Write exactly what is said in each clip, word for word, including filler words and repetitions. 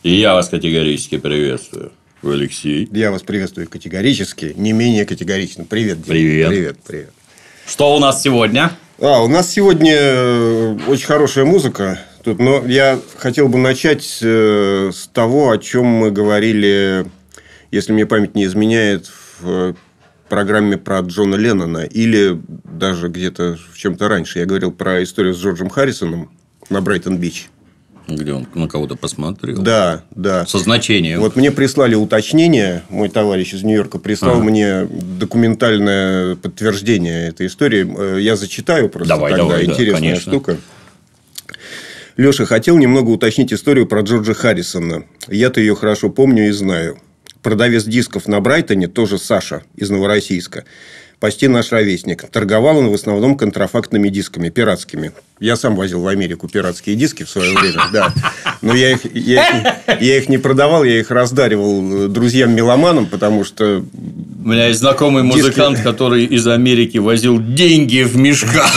И я вас категорически приветствую. Алексей. Я вас приветствую категорически, не менее категорично. Привет, Дима. Привет. Привет, привет. Что у нас сегодня? А, у нас сегодня очень хорошая музыка. Тут, но я хотел бы начать с того, о чем мы говорили, если мне память не изменяет, в программе про Джона Леннона. Или даже где-то в чем-то раньше. Я говорил про историю с Джорджем Харрисоном на Брайтон-Бич. Где он на кого-то посмотрел. Да, да. Со значением. Вот мне прислали уточнение. Мой товарищ из Нью-Йорка прислал ага. мне документальное подтверждение этой истории. Я зачитаю просто давай, тогда. Давай, Интересная да, штука. Леша, хотел немного уточнить историю про Джорджа Харрисона. Я-то ее хорошо помню и знаю. Продавец дисков на Брайтоне, тоже Саша из Новороссийска. Почти наш ровесник. Торговал он в основном контрафактными дисками, пиратскими. Я сам возил в Америку пиратские диски в свое время, да. Но я их, я, их, я их не продавал, я их раздаривал друзьям-меломанам, потому что... У меня есть знакомый музыкант, диски... который из Америки возил деньги в мешках.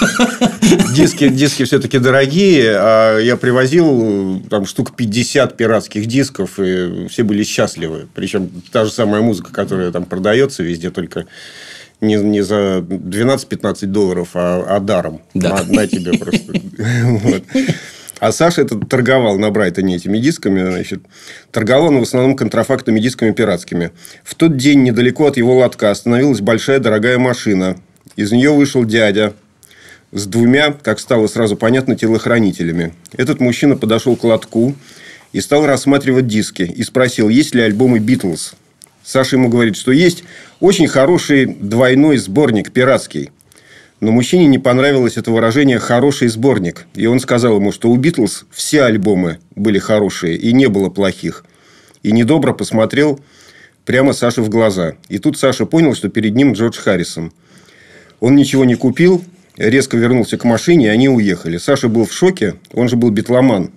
Диски, диски все-таки дорогие, а я привозил там штук пятьдесят пиратских дисков, и все были счастливы. Причем та же самая музыка, которая там продается везде, только... Не, не за двенадцать-пятнадцать долларов, а, а даром. Да. На, на тебе просто. Вот. А Саша это торговал на Брайтоне этими дисками. Значит, торговал он в основном контрафактными дисками пиратскими. В тот день недалеко от его лотка остановилась большая дорогая машина. Из нее вышел дядя с двумя, как стало сразу понятно, телохранителями. Этот мужчина подошел к лотку и стал рассматривать диски. И спросил, есть ли альбомы «Битлз». Саша ему говорит, что есть очень хороший двойной сборник пиратский. Но мужчине не понравилось это выражение «хороший сборник». И он сказал ему, что у «Битлз» все альбомы были хорошие и не было плохих. И недобро посмотрел прямо Саше в глаза. И тут Саша понял, что перед ним Джордж Харрисон. Он ничего не купил, резко вернулся к машине, и они уехали. Саша был в шоке, он же был битломан.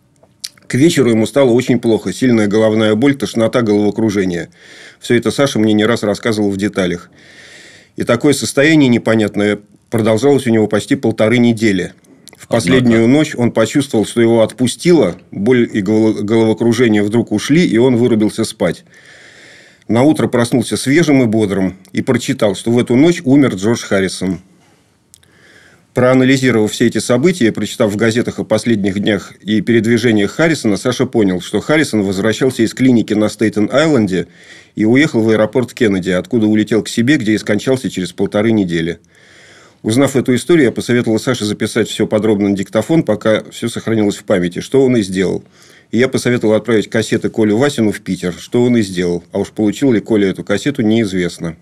К вечеру ему стало очень плохо. Сильная головная боль, тошнота, головокружение. Все это Саша мне не раз рассказывал в деталях. И такое состояние непонятное продолжалось у него почти полторы недели. В последнюю Однако... ночь он почувствовал, что его отпустило. Боль и головокружение вдруг ушли, и он вырубился спать. Наутро проснулся свежим и бодрым. И прочитал, что в эту ночь умер Джордж Харрисон. Проанализировав все эти события и прочитав в газетах о последних днях и передвижениях Харрисона, Саша понял, что Харрисон возвращался из клиники на Стейтен-Айленде и уехал в аэропорт Кеннеди, откуда улетел к себе, где и скончался через полторы недели. Узнав эту историю, я посоветовал Саше записать все подробно на диктофон, пока все сохранилось в памяти, что он и сделал. И я посоветовал отправить кассеты Колю Васину в Питер, что он и сделал. А уж получил ли Коля эту кассету, неизвестно.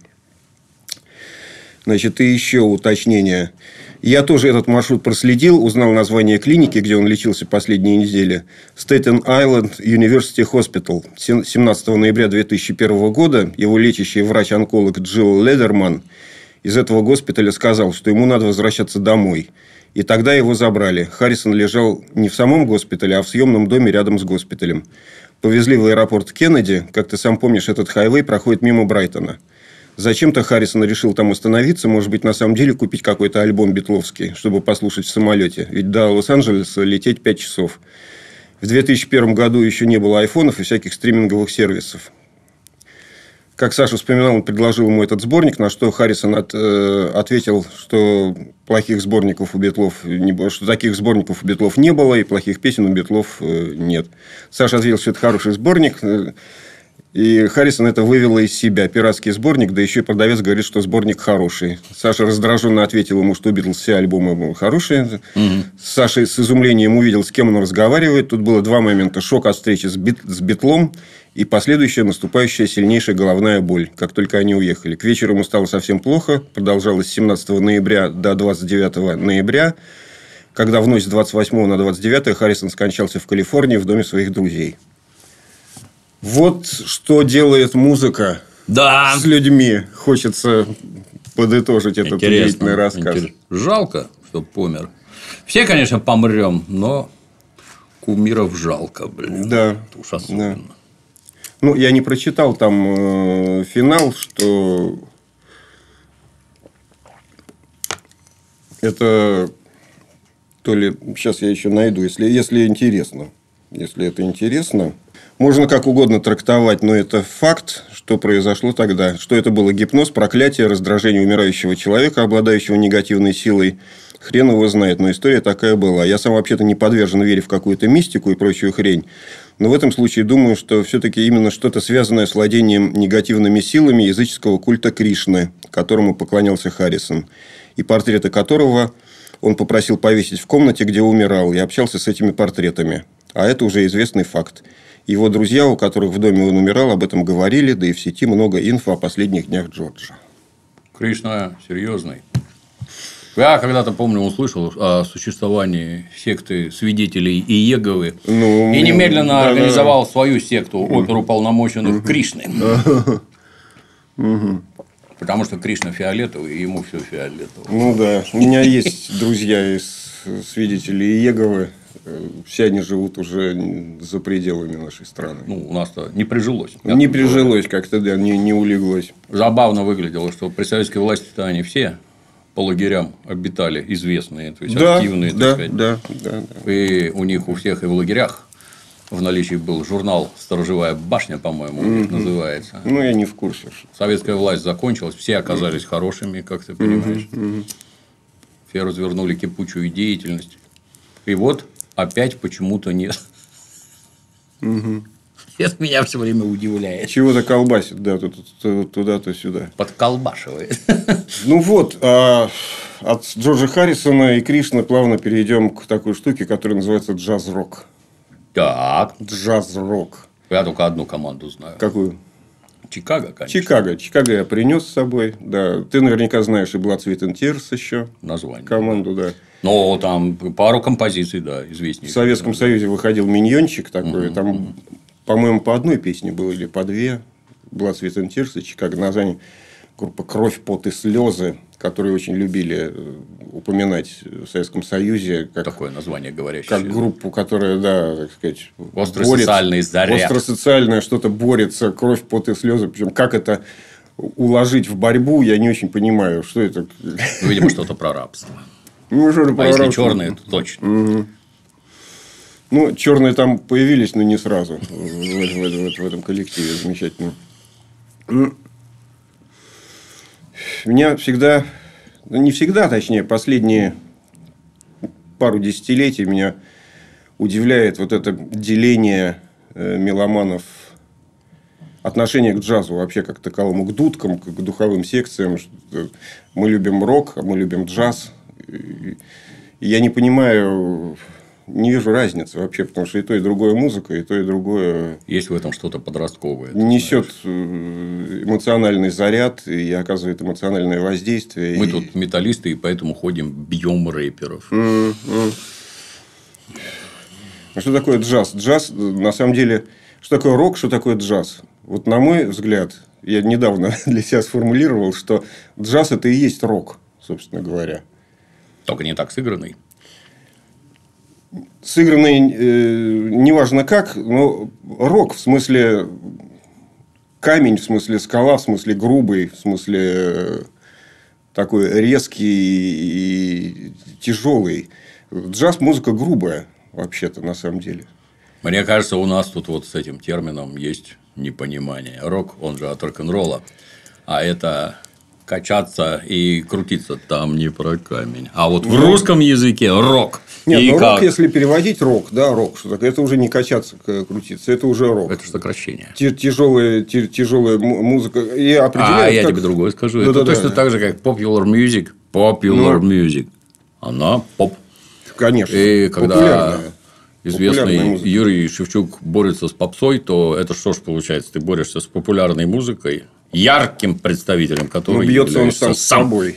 Значит, и еще уточнение. Я тоже этот маршрут проследил, узнал название клиники, где он лечился последние недели. Staten Island University Hospital. семнадцатого ноября две тысячи первого года его лечащий врач-онколог Джилл Ледерман из этого госпиталя сказал, что ему надо возвращаться домой. И тогда его забрали. Харрисон лежал не в самом госпитале, а в съемном доме рядом с госпиталем. Повезли в аэропорт Кеннеди. Как ты сам помнишь, этот хайвей проходит мимо Брайтона. Зачем-то Харрисон решил там остановиться, может быть, на самом деле купить какой-то альбом битловский, чтобы послушать в самолете. Ведь до Лос-Анджелеса лететь пять часов. В две тысячи первом году еще не было айфонов и всяких стриминговых сервисов. Как Саша вспоминал, он предложил ему этот сборник, на что Харрисон от, э, ответил, что плохих сборников у Битлов не, что таких сборников у Битлов не было, и плохих песен у Битлов э, нет. Саша ответил, что это хороший сборник. И Харрисон это вывело из себя. Пиратский сборник, да еще и продавец говорит, что сборник хороший. Саша раздраженно ответил ему, что у Битлз все альбомы хорошие. Угу. Саша с изумлением увидел, с кем он разговаривает. Тут было два момента. Шок от встречи с, бит... с Битлом и последующая наступающая сильнейшая головная боль, как только они уехали. К вечеру ему стало совсем плохо. Продолжалось с семнадцатого ноября до двадцать девятого ноября. Когда в ночь с двадцать восьмого на двадцать девятое Харрисон скончался в Калифорнии в доме своих друзей. Вот что делает музыка да. с людьми. Хочется подытожить этот Интересно, удивительный рассказ. Интерес... Жалко, что помер. Все, конечно, помрем, но кумиров жалко, блин. Да. Уж особенно. Да. Ну, я не прочитал там э, финал, что это то ли... Сейчас я еще найду, если, если интересно. если это интересно. Можно как угодно трактовать, но это факт, что произошло тогда. Что это было гипноз, проклятие, раздражение умирающего человека, обладающего негативной силой. Хрен его знает, но история такая была. Я сам вообще-то не подвержен вере в какую-то мистику и прочую хрень. Но в этом случае думаю, что все-таки именно что-то связанное с владением негативными силами языческого культа Кришны, которому поклонялся Харрисон, и портреты которого он попросил повесить в комнате, где умирал, и общался с этими портретами. А это уже известный факт. Его друзья, у которых в доме он умирал, об этом говорили, да и в сети много инфо о последних днях Джорджа. Кришна серьезный. Я когда-то, помню, услышал о существовании секты свидетелей Иеговы. Ну, и немедленно да, организовал да. свою секту, оперу полномоченных Кришны. Потому что Кришна фиолетовый, и ему все фиолетово. Ну да. У меня есть друзья из свидетелей Иеговы. Все они живут уже за пределами нашей страны. Ну, у нас-то не прижилось. Не прижилось как-то, да, не, не улеглось. Забавно выглядело, что при советской власти-то они все по лагерям обитали, известные, то есть да, активные, да, так сказать. Да, да, да. И у них у всех и в лагерях в наличии был журнал «Сторожевая башня», по-моему, mm-hmm. называется. Ну, я не в курсе. Советская власть закончилась, все оказались mm-hmm. хорошими, как ты понимаешь. Mm-hmm. Все развернули кипучую деятельность. И вот опять почему-то нет. Угу. Это меня все время удивляет. Чего-то колбасит, да, туда-то сюда. Подколбашивает. Ну вот, а от Джорджа Харрисона и Кришны плавно перейдем к такой штуке, которая называется джаз-рок. Так. Джаз-рок. Я только одну команду знаю. Какую? Чикаго, конечно. Чикаго. Чикаго я принес с собой. Да. Ты наверняка знаешь и Blood, Sweat and Tears еще. Название. Команду, да. Ну, там пару композиций, да, известнее. В Советском Союзе выходил миньончик такой. Угу, там, угу. по-моему, по одной песне было или по две. Blood, Sweat and Tears и Чикаго. Название группа «Кровь, пот и слезы», которые очень любили упоминать в Советском Союзе. Как, такое название говорящее. Как группу, которая, да, так сказать, остросоциальный заряд. Остросоциальное что-то борется, кровь, пот и слезы. Причем, как это уложить в борьбу, я не очень понимаю, что это. Ну, видимо, что-то про рабство. Ну, что-то про а рабство. Если черные, то точно. Угу. Ну, черные там появились, но не сразу в, в, в, в этом коллективе замечательно. Меня всегда, ну не всегда, точнее, последние пару десятилетий меня удивляет вот это деление меломанов, отношение к джазу вообще как таковому, к дудкам, к духовым секциям. Мы любим рок, а мы любим джаз. И я не понимаю, не вижу разницы вообще, потому что и то, и другое музыка, и то, и другое... Есть в этом что-то подростковое. Несет эмоциональный заряд и оказывает эмоциональное воздействие. Мы и... тут металлисты, и поэтому ходим, бьем рэперов. Mm-hmm. Что такое джаз? Джаз, на самом деле, что такое рок, что такое джаз? Вот на мой взгляд, я недавно для себя сформулировал, что джаз – это и есть рок, собственно говоря. Только не так сыгранный. Сыгранный, э, неважно как, но рок в смысле камень, в смысле скала, в смысле грубый, в смысле э, такой резкий и тяжелый. Джаз музыка грубая, вообще-то, на самом деле. Мне кажется, у нас тут вот с этим термином есть непонимание. Рок, он же от рок-н-ролла, а это качаться и крутиться там не про камень. А вот в ну, русском языке рок. Нет, ну рок, если переводить рок, да, рок, что такое, это уже не качаться, крутиться, это уже рок. Это сокращение. Тяжелая, тяжелая музыка. И а я как... тебе другое скажу. Да, это да, точно да. так же, как popular music. Popular ну, music. Она поп. Конечно. И когда известный Юрий Шевчук борется с попсой, то это что ж получается? Ты борешься с популярной музыкой, ярким представителем, который ну, бьется он сам с собой.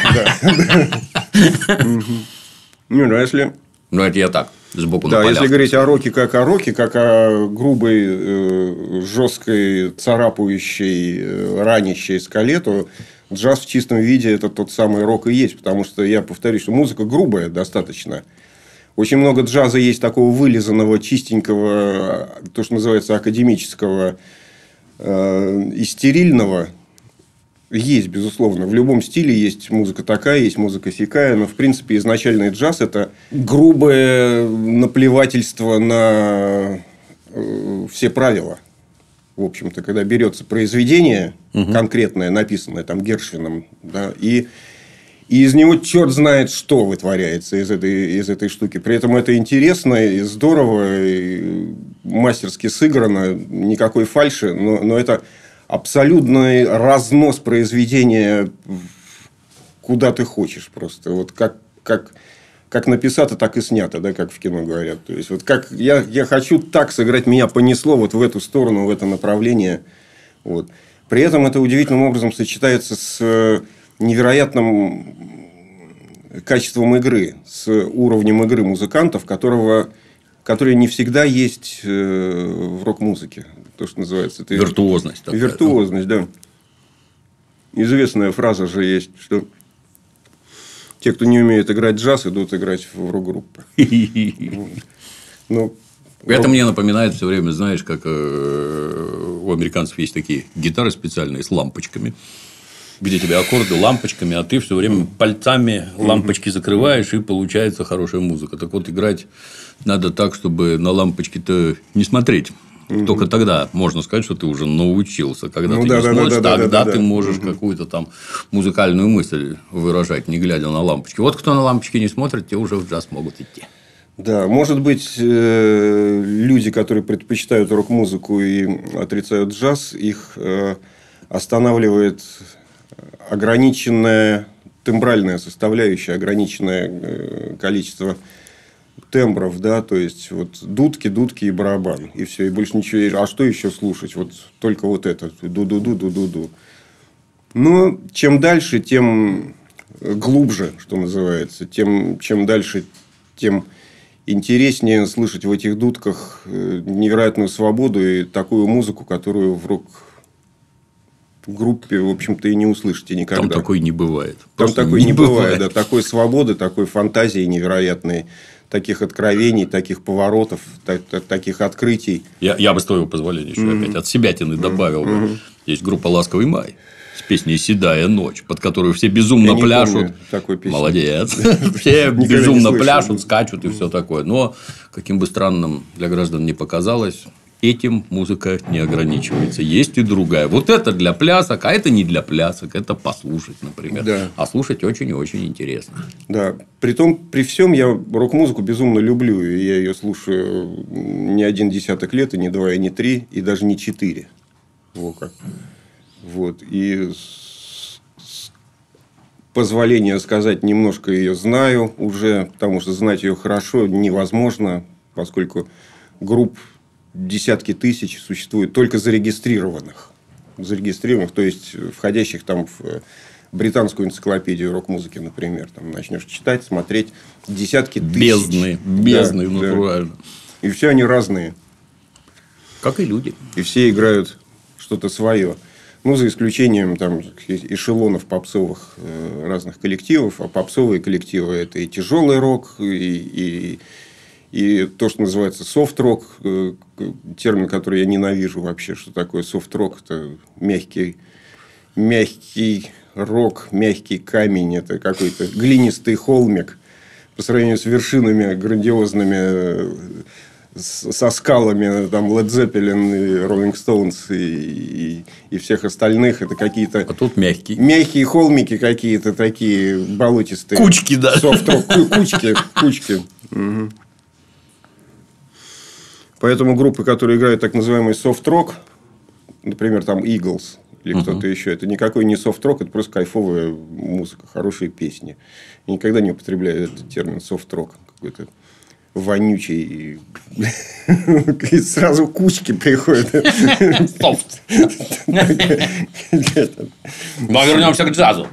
Ну, да, если... Ну, это я так, сбоку да, на полях. Если говорить о роке как о роке, как о грубой, э, жесткой, царапающей, э, ранящей скале, то джаз в чистом виде – это тот самый рок и есть. Потому что, я повторюсь, что музыка грубая достаточно. Очень много джаза есть такого вылизанного, чистенького, то, что называется академического э, и стерильного. Есть, безусловно. В любом стиле есть музыка такая, есть музыка сякая. Но, в принципе, изначальный джаз – это грубое наплевательство на все правила. В общем-то, когда берется произведение угу. конкретное, написанное там Гершвином, да, и, и из него черт знает, что вытворяется из этой, из этой штуки. При этом это интересно и здорово, и мастерски сыграно, никакой фальши, но, но это абсолютный разнос произведения куда ты хочешь просто. Вот как, как, как написато, так и снято, да, как в кино говорят. То есть, вот как я, я хочу так сыграть, меня понесло вот в эту сторону, в это направление. Вот. При этом это удивительным образом сочетается с невероятным качеством игры, с уровнем игры музыкантов, которого, которые не всегда есть в рок-музыке. То, что называется. Это виртуозность. Такая, виртуозность, да. Известная фраза же есть, что те, кто не умеет играть джаз, идут играть в рок-группы. Ну, это мне напоминает все время, знаешь, как у американцев есть такие гитары специальные с лампочками, где тебе аккорды лампочками, а ты все время пальцами лампочки закрываешь, и получается хорошая музыка. Так вот, играть надо так, чтобы на лампочки-то не смотреть. Только тогда можно сказать, что ты уже научился. Когда ну, ты да, не да, смотришь, да, тогда да, ты да, можешь да. какую-то там музыкальную мысль выражать, не глядя на лампочки. Вот кто на лампочки не смотрит, те уже в джаз могут идти. Да, может быть, люди, которые предпочитают рок-музыку и отрицают джаз, их останавливает ограниченная тембральная составляющая, ограниченное количество тембров, да, то есть вот дудки, дудки и барабан, и все, и больше ничего. А что еще слушать? Вот только вот это ду-ду-ду-ду-ду-ду. Но чем дальше, тем глубже, что называется, тем чем дальше, тем интереснее слышать в этих дудках невероятную свободу и такую музыку, которую в рок-группе, в общем-то, и не услышите никогда. Там такой не бывает. Там Просто такой не, не бывает, бывает, да, такой свободы, такой фантазии невероятной, таких откровений, таких поворотов, так, так, таких открытий. Я, я бы, с твоего позволения, еще mm-hmm. опять от себятины добавил mm-hmm. бы. Есть группа «Ласковый май» с песней «Седая ночь», под которую все безумно пляшут. Молодец. Все безумно пляшут, скачут и все такое. Но, каким бы странным для граждан ни показалось, этим музыка не ограничивается. Есть и другая. Вот это для плясок, а это не для плясок. Это послушать, например. Да. А слушать очень и очень интересно. Да. Притом, при всем, я рок-музыку безумно люблю. И я ее слушаю не один десяток лет, и не два, и не три, и даже не четыре. Вот как. Вот. И с позволения сказать, немножко ее знаю уже, потому что знать ее хорошо невозможно, поскольку групп десятки тысяч существует только зарегистрированных. Зарегистрированных, то есть входящих там в британскую энциклопедию рок-музыки, например. Там начнешь читать, смотреть, десятки тысяч. Бездны. Бездны, да, натурально. Да. И все они разные. Как и люди. И все играют что-то свое. Ну, за исключением там эшелонов попсовых разных коллективов. А попсовые коллективы – это и тяжелый рок, и... и И то, что называется софт-рок, термин, который я ненавижу вообще. Что такое софт-рок? Это мягкий, мягкий рок, мягкий камень. Это какой-то глинистый холмик по сравнению с вершинами грандиозными, со скалами. Там Led Zeppelin, и Rolling Stones и, и, и всех остальных. Это какие-то... А тут мягкий. Мягкие холмики какие-то такие болотистые. Кучки, да. Софт-рок. Кучки. Кучки. Угу. Поэтому группы, которые играют так называемый софт-рок, например, там Eagles или uh-huh. кто-то еще, это никакой не софт-рок, это просто кайфовая музыка, хорошие песни. Я никогда не употребляю этот термин софт-рок. Какой-то вонючий. И сразу кучки приходят. Софт. Но вернемся к джазу.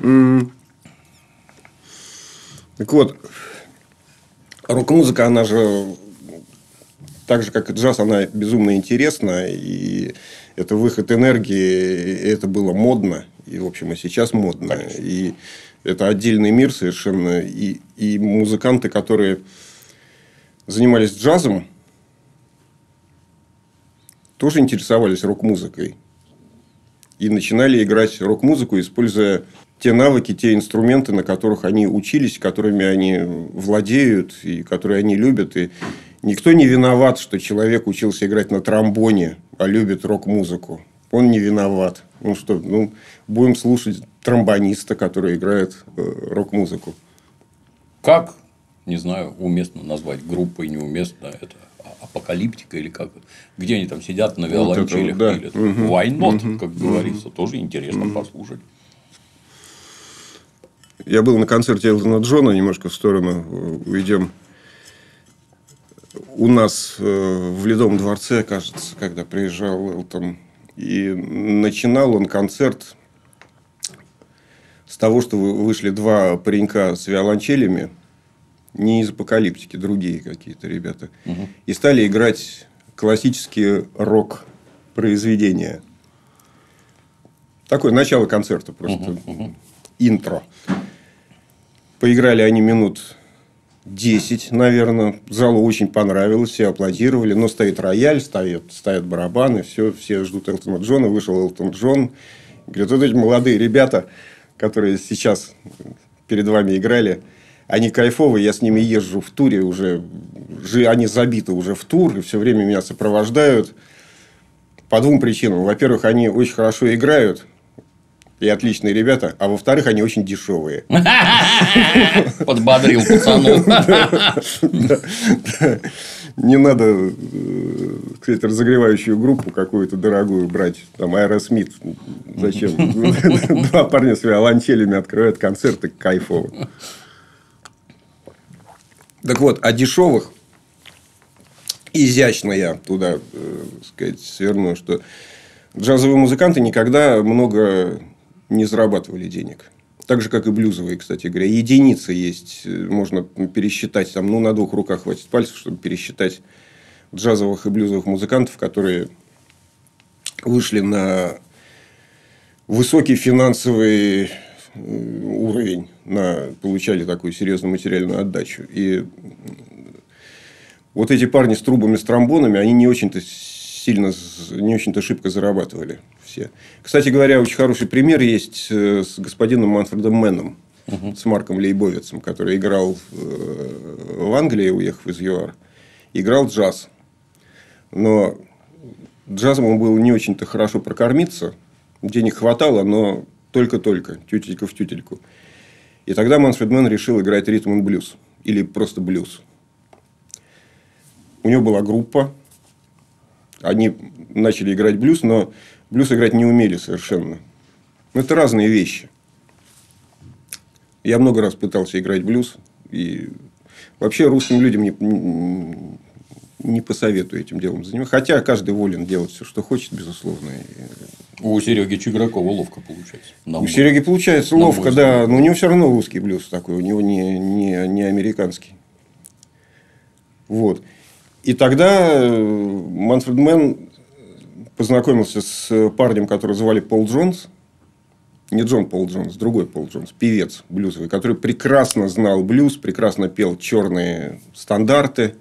Так вот, рок-музыка, она же... Так же, как и джаз, она безумно интересна. И это выход энергии. И это было модно. И, в общем, и сейчас модно. Конечно. И это отдельный мир совершенно. И, и музыканты, которые занимались джазом, тоже интересовались рок-музыкой. И начинали играть рок-музыку, используя те навыки, те инструменты, на которых они учились, которыми они владеют и которые они любят. И никто не виноват, что человек учился играть на тромбоне, а любит рок-музыку. Он не виноват. Ну что, ну, будем слушать тромбониста, который играет э, рок-музыку. Как, не знаю, уместно назвать группой, неуместно это апокалиптика или как? Где они там сидят на виолончелях? Вот это, да. Или Угу. Why not, Угу. как говорится. Угу. Тоже интересно угу. послушать. Я был на концерте Элтона Джона, немножко в сторону уйдем. У нас в Ледовом дворце, кажется, когда приезжал Элтон. И начинал он концерт с того, что вышли два паренька с виолончелями. Не из апокалиптики, другие какие-то ребята. Угу. И стали играть классические рок-произведения. Такое начало концерта просто. Угу. Угу. Интро. Поиграли они минут десять, наверное. Залу очень понравилось, все аплодировали. Но стоит рояль, стоят, стоят барабаны, все, все ждут Элтона Джона. Вышел Элтон Джон. Говорит, вот эти молодые ребята, которые сейчас перед вами играли, они кайфовые, я с ними езжу в туре уже. Они забиты уже в тур, и все время меня сопровождают. По двум причинам. Во-первых, они очень хорошо играют. И отличные ребята. А во-вторых, они очень дешевые. Подбодрил пацанов. Не надо, кстати, разогревающую группу какую-то дорогую брать. Там Аэросмит. Зачем? Два парня с виолончелями открывают концерты кайфово. Так вот, о дешевых. Изящно я туда, так сказать, сверну, что джазовые музыканты никогда много не зарабатывали денег. Так же, как и блюзовые, кстати говоря. Единицы есть. Можно пересчитать. Там, ну, на двух руках хватит пальцев, чтобы пересчитать джазовых и блюзовых музыкантов, которые вышли на высокий финансовый уровень. На, получали такую серьезную материальную отдачу. И вот эти парни с трубами, с тромбонами, они не очень-то сильно, не очень-то шибко зарабатывали все. Кстати говоря, очень хороший пример есть с господином Манфредом Мэном, угу. с Марком Лейбовицем, который играл в Англии, уехав из ЮАР, играл джаз. Но джазом он был не очень-то хорошо прокормиться, денег хватало, но только-только, тютелька в тютельку. И тогда Манфред Мэн решил играть ритм и блюз, или просто блюз. У него была группа. Они начали играть блюз, но блюз играть не умели совершенно. Это разные вещи. Я много раз пытался играть блюз. И вообще русским людям не, не посоветую этим делом заниматься. Хотя каждый волен делать все, что хочет, безусловно. У Сереги Чигракова ловко получается. У Сереги получается ловко, да. Но у него все равно русский блюз такой. У него не, не, не американский. Вот. И тогда Манфред Мэн познакомился с парнем, которого звали Пол Джонс. Не Джон Пол Джонс, другой Пол Джонс, певец блюзовый, который прекрасно знал блюз, прекрасно пел черные стандарты.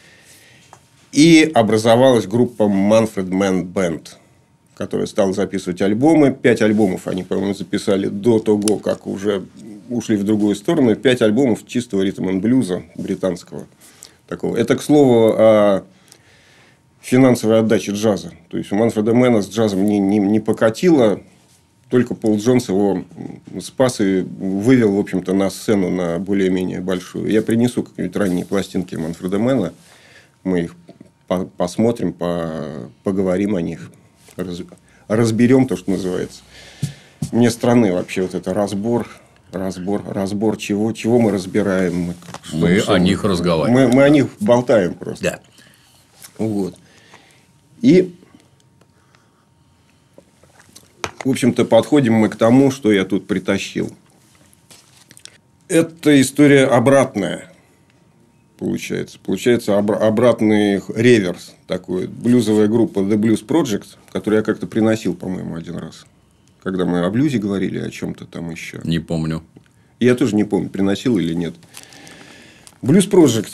И образовалась группа Manfred Mann Band, которая стала записывать альбомы. Пять альбомов они, по-моему, записали до того, как уже ушли в другую сторону. Пять альбомов чистого ритм-н-блюза британского. Такого. Это, к слову, о финансовой отдаче джаза. То есть, у Манфреда Мэна с джазом не, не, не покатило. Только Пол Джонс его спас и вывел, в общем-то, на сцену на более-менее большую. Я принесу какие-нибудь ранние пластинки Манфреда Мэна. Мы их по- посмотрим, по- поговорим о них. Раз- разберем то, что называется. Мне странный вообще вот это разбор... Разбор, разбор чего, чего мы разбираем. Что, мы что, о них разговариваем. Мы, мы о них болтаем просто. Да. Вот. И, в общем-то, подходим мы к тому, что я тут притащил. Это история обратная. Получается. Получается об- обратный реверс. Такой. Блюзовая группа The Blues Project, которую я как-то приносил, по-моему, один раз. Когда мы о блюзе говорили, о чем-то там еще. Не помню. Я тоже не помню, приносил или нет. Blues Project.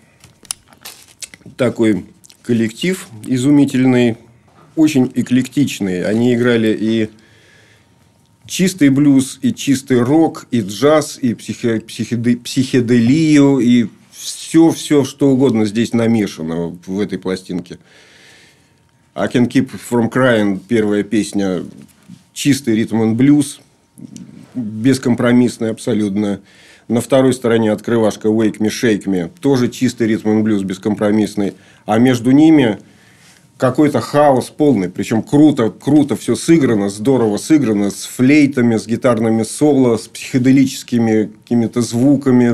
Такой коллектив изумительный. Очень эклектичный. Они играли и чистый блюз, и чистый рок, и джаз, и психи... психиде... психоделию, и все, все, что угодно здесь намешано в этой пластинке. I Can Keep From Crying, первая песня, чистый ритм and блюз, бескомпромиссный абсолютно. На второй стороне открывашка Wake Me, Shake Me, тоже чистый ритм and блюз, бескомпромиссный. А между ними какой-то хаос полный. Причем круто, круто все сыграно, здорово сыграно, с флейтами, с гитарными соло, с психоделическими какими-то звуками.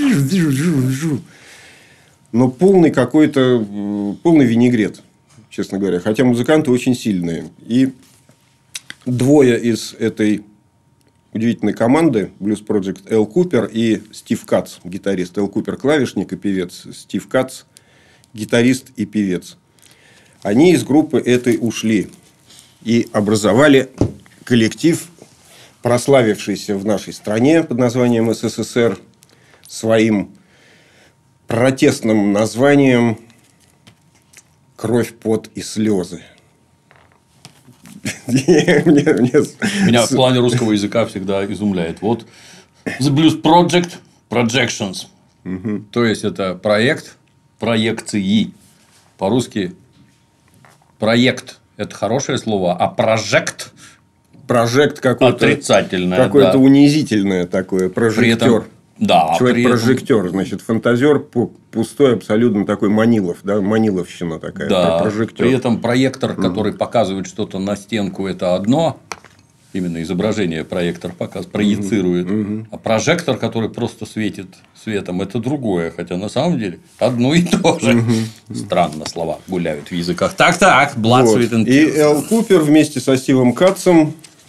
Но полный какой-то, полный винегрет, честно говоря. Хотя музыканты очень сильные. И двое из этой удивительной команды Blues Project, Эл Купер и Стив Кац, гитарист. Эл Купер клавишник и певец, Стив Кац гитарист и певец. Они из группы этой ушли и образовали коллектив, прославившийся в нашей стране под названием эс эс эс эр своим протестным названием «Кровь, пот и слезы». Меня в плане русского языка всегда изумляет. Вот The Blues Project Projections. То есть, это проект проекции. По-русски проект – это хорошее слово, а прожект – прожект какой-то отрицательное. Какое-то да. унизительное такое. Прожектор. Да, Человек-прожектор, этом... значит, фантазер пустой, абсолютно такой Манилов, да, Маниловщина такая. Да, прожектор. При этом проектор, который mm-hmm. показывает что-то на стенку, это одно, именно изображение проектор показывает, проецирует, mm-hmm. а прожектор, который просто светит светом, это другое, хотя на самом деле одно и то же. Mm-hmm. Странно слова гуляют в языках. Так-так, Blood, вот. Sweat and Tears. И Эл Купер вместе со Стивом Катцем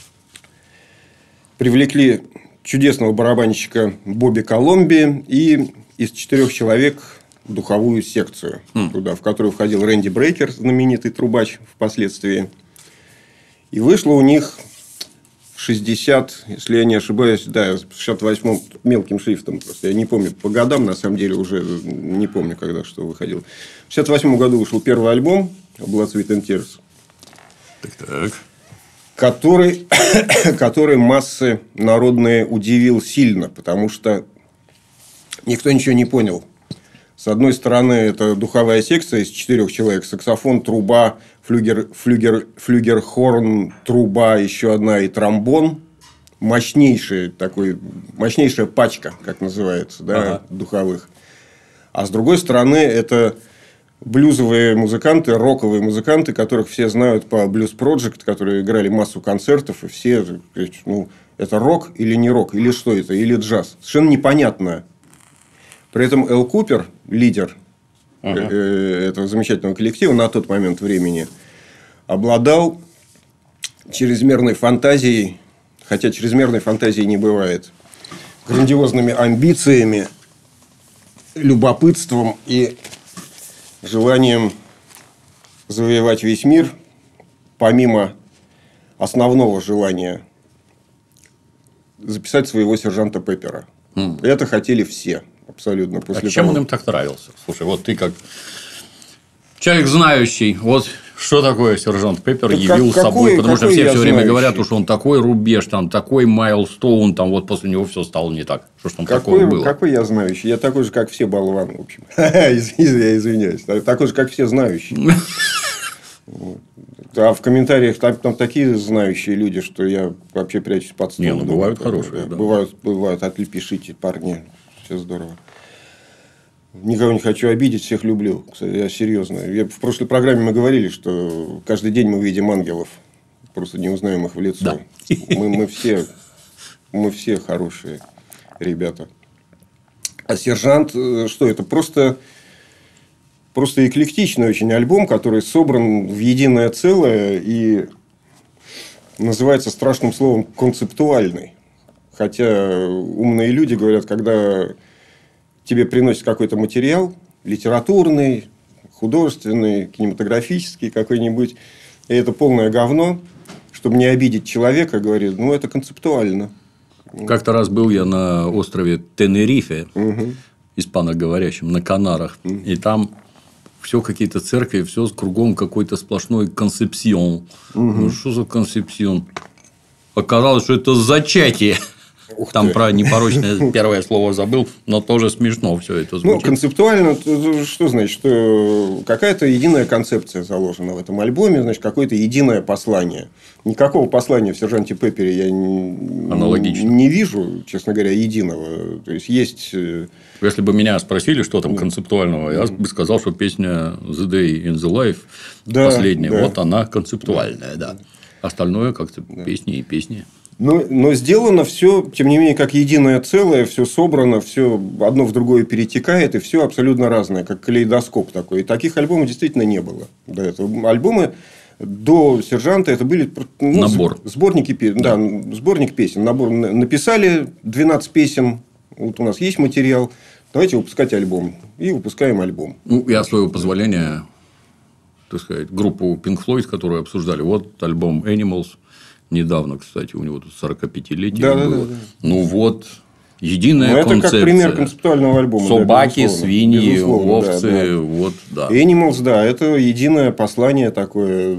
привлекли чудесного барабанщика Бобби Коломби и из четырех человек духовую секцию, mm. туда, в которую входил Рэнди Брейкер, знаменитый трубач впоследствии. И вышло у них шестьдесят, если я не ошибаюсь, да, в шестьдесят восьмом мелким шрифтом. Просто я не помню по годам, на самом деле, уже не помню, когда что выходил. В шестьдесят восьмом году вышел первый альбом Blood, Sweat and Tears. Так-так. Который, который массы народные удивил сильно, потому что никто ничего не понял. С одной стороны, это духовая секция из четырех человек: саксофон, труба, флюгер, флюгер, флюгерхорн, труба, еще одна и тромбон. Мощнейшая, такой, мощнейшая пачка, как называется, да, ага. духовых. А с другой стороны, это блюзовые музыканты, роковые музыканты, которых все знают по Blues Project, которые играли массу концертов, и все, ну, это рок или не рок, или что это, или джаз. Совершенно непонятно. При этом Эл Купер, лидер uh-huh. этого замечательного коллектива на тот момент времени, обладал чрезмерной фантазией, хотя чрезмерной фантазии не бывает, грандиозными амбициями, любопытством и желанием завоевать весь мир, помимо основного желания записать своего сержанта Пеппера. Mm. Это хотели все. Абсолютно. После а чем того... он им так нравился? Слушай, вот ты как человек знающий, вот что такое сержант Пеппер так явил как, собой, какой, потому что все все время знающий? говорят, что он такой рубеж, там такой майлстоун, там вот после него все стало не так. Что ж там какой, такое было? Какой я знающий? Я такой же, как все болваны, в общем. Я извиняюсь. Такой же, как все знающие. А в комментариях там, там такие знающие люди, что я вообще прячусь под стол. Не, ну бывают хорошие. Да. Бывают, бывают. Отли, пишите, парни. Все здорово. Никого не хочу обидеть, всех люблю. Кстати, я серьезно. Я, в прошлой программе мы говорили, что каждый день мы видим ангелов. Просто не узнаем их в лицо. Да. Мы, мы, все, мы все хорошие ребята. А сержант, что это? Просто, просто эклектичный очень альбом, который собран в единое целое и называется страшным словом концептуальный. Хотя умные люди говорят, когда тебе приносят какой-то материал, литературный, художественный, кинематографический какой-нибудь, и это полное говно, чтобы не обидеть человека, говорит, ну, это концептуально. Как-то раз был я на острове Тенерифе, угу. испаноговорящем, на Канарах, угу. и там все какие-то церкви, все кругом какой-то сплошной концепсион. Угу. Ну, что за концепсион? оказалось, что это зачатие. Ух Там ты. про непорочное первое слово забыл, но тоже смешно все это звучит. Ну, концептуально, что значит, что какая-то единая концепция заложена в этом альбоме, значит, какое-то единое послание. Никакого послания в «Сержанте Пеппере» я не, Аналогично. не вижу, честно говоря, единого. То есть, есть... Если бы меня спросили, что там концептуального, я бы сказал, что песня «The Day in the Life», да, последняя, да. вот она концептуальная, да. Остальное как-то да. песни и песни. Но, но сделано все, тем не менее, как единое целое, все собрано, все одно в другое перетекает, и все абсолютно разное, как калейдоскоп такой. И таких альбомов действительно не было до этого. Альбомы до «Сержанта» это были ну, набор. Сборники, да, сборник песен. Набор. Написали двенадцать песен, вот у нас есть материал, давайте выпускать альбом. И выпускаем альбом. Ну, я свое позволение, так сказать, группу Pink Floyd, которую обсуждали, вот альбом Animals. Недавно, кстати, у него тут сорокапятилетие да, было. Да, да, да. Ну, вот, единая ну, это концепция. Это как пример концептуального альбома. Собаки, да, свиньи, безусловно, овцы. Да, да. Вот, да. Animals, да, это единое послание такое.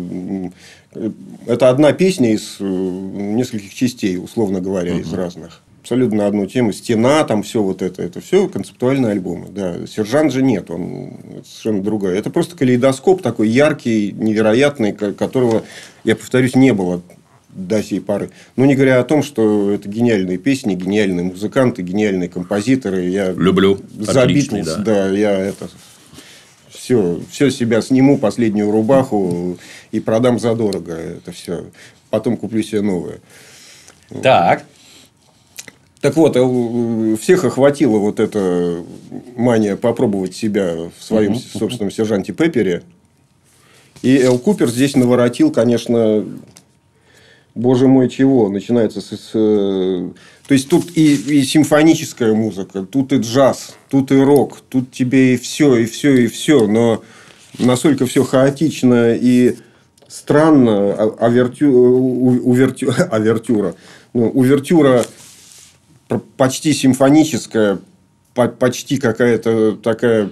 Это одна песня из нескольких частей, условно говоря, uh-huh. из разных. Абсолютно на одну тему. Стена, там все вот это. Это все концептуальные альбомы. Да. «Сержант» же нет, он совершенно другой. Это просто калейдоскоп такой яркий, невероятный, которого, я повторюсь, не было до сей поры. Ну, не говоря о том, что это гениальные песни, гениальные музыканты, гениальные композиторы. Я люблю. За Битлз, да. да, я это все, все себя сниму, последнюю рубаху и продам задорого. Это все. Потом куплю себе новое. Так. Так вот, всех охватила вот эта мания попробовать себя в своем uh-huh. собственном «Сержанте Пеппере». И Эл Купер здесь наворотил, конечно, боже мой, чего. Начинается с... с то есть, тут и, и симфоническая музыка, тут и джаз, тут и рок, тут тебе и все, и все, и все. Но настолько все хаотично и странно. Авертю... Увертю... Авертюра. Ну, увертюра почти симфоническая, почти какая-то такая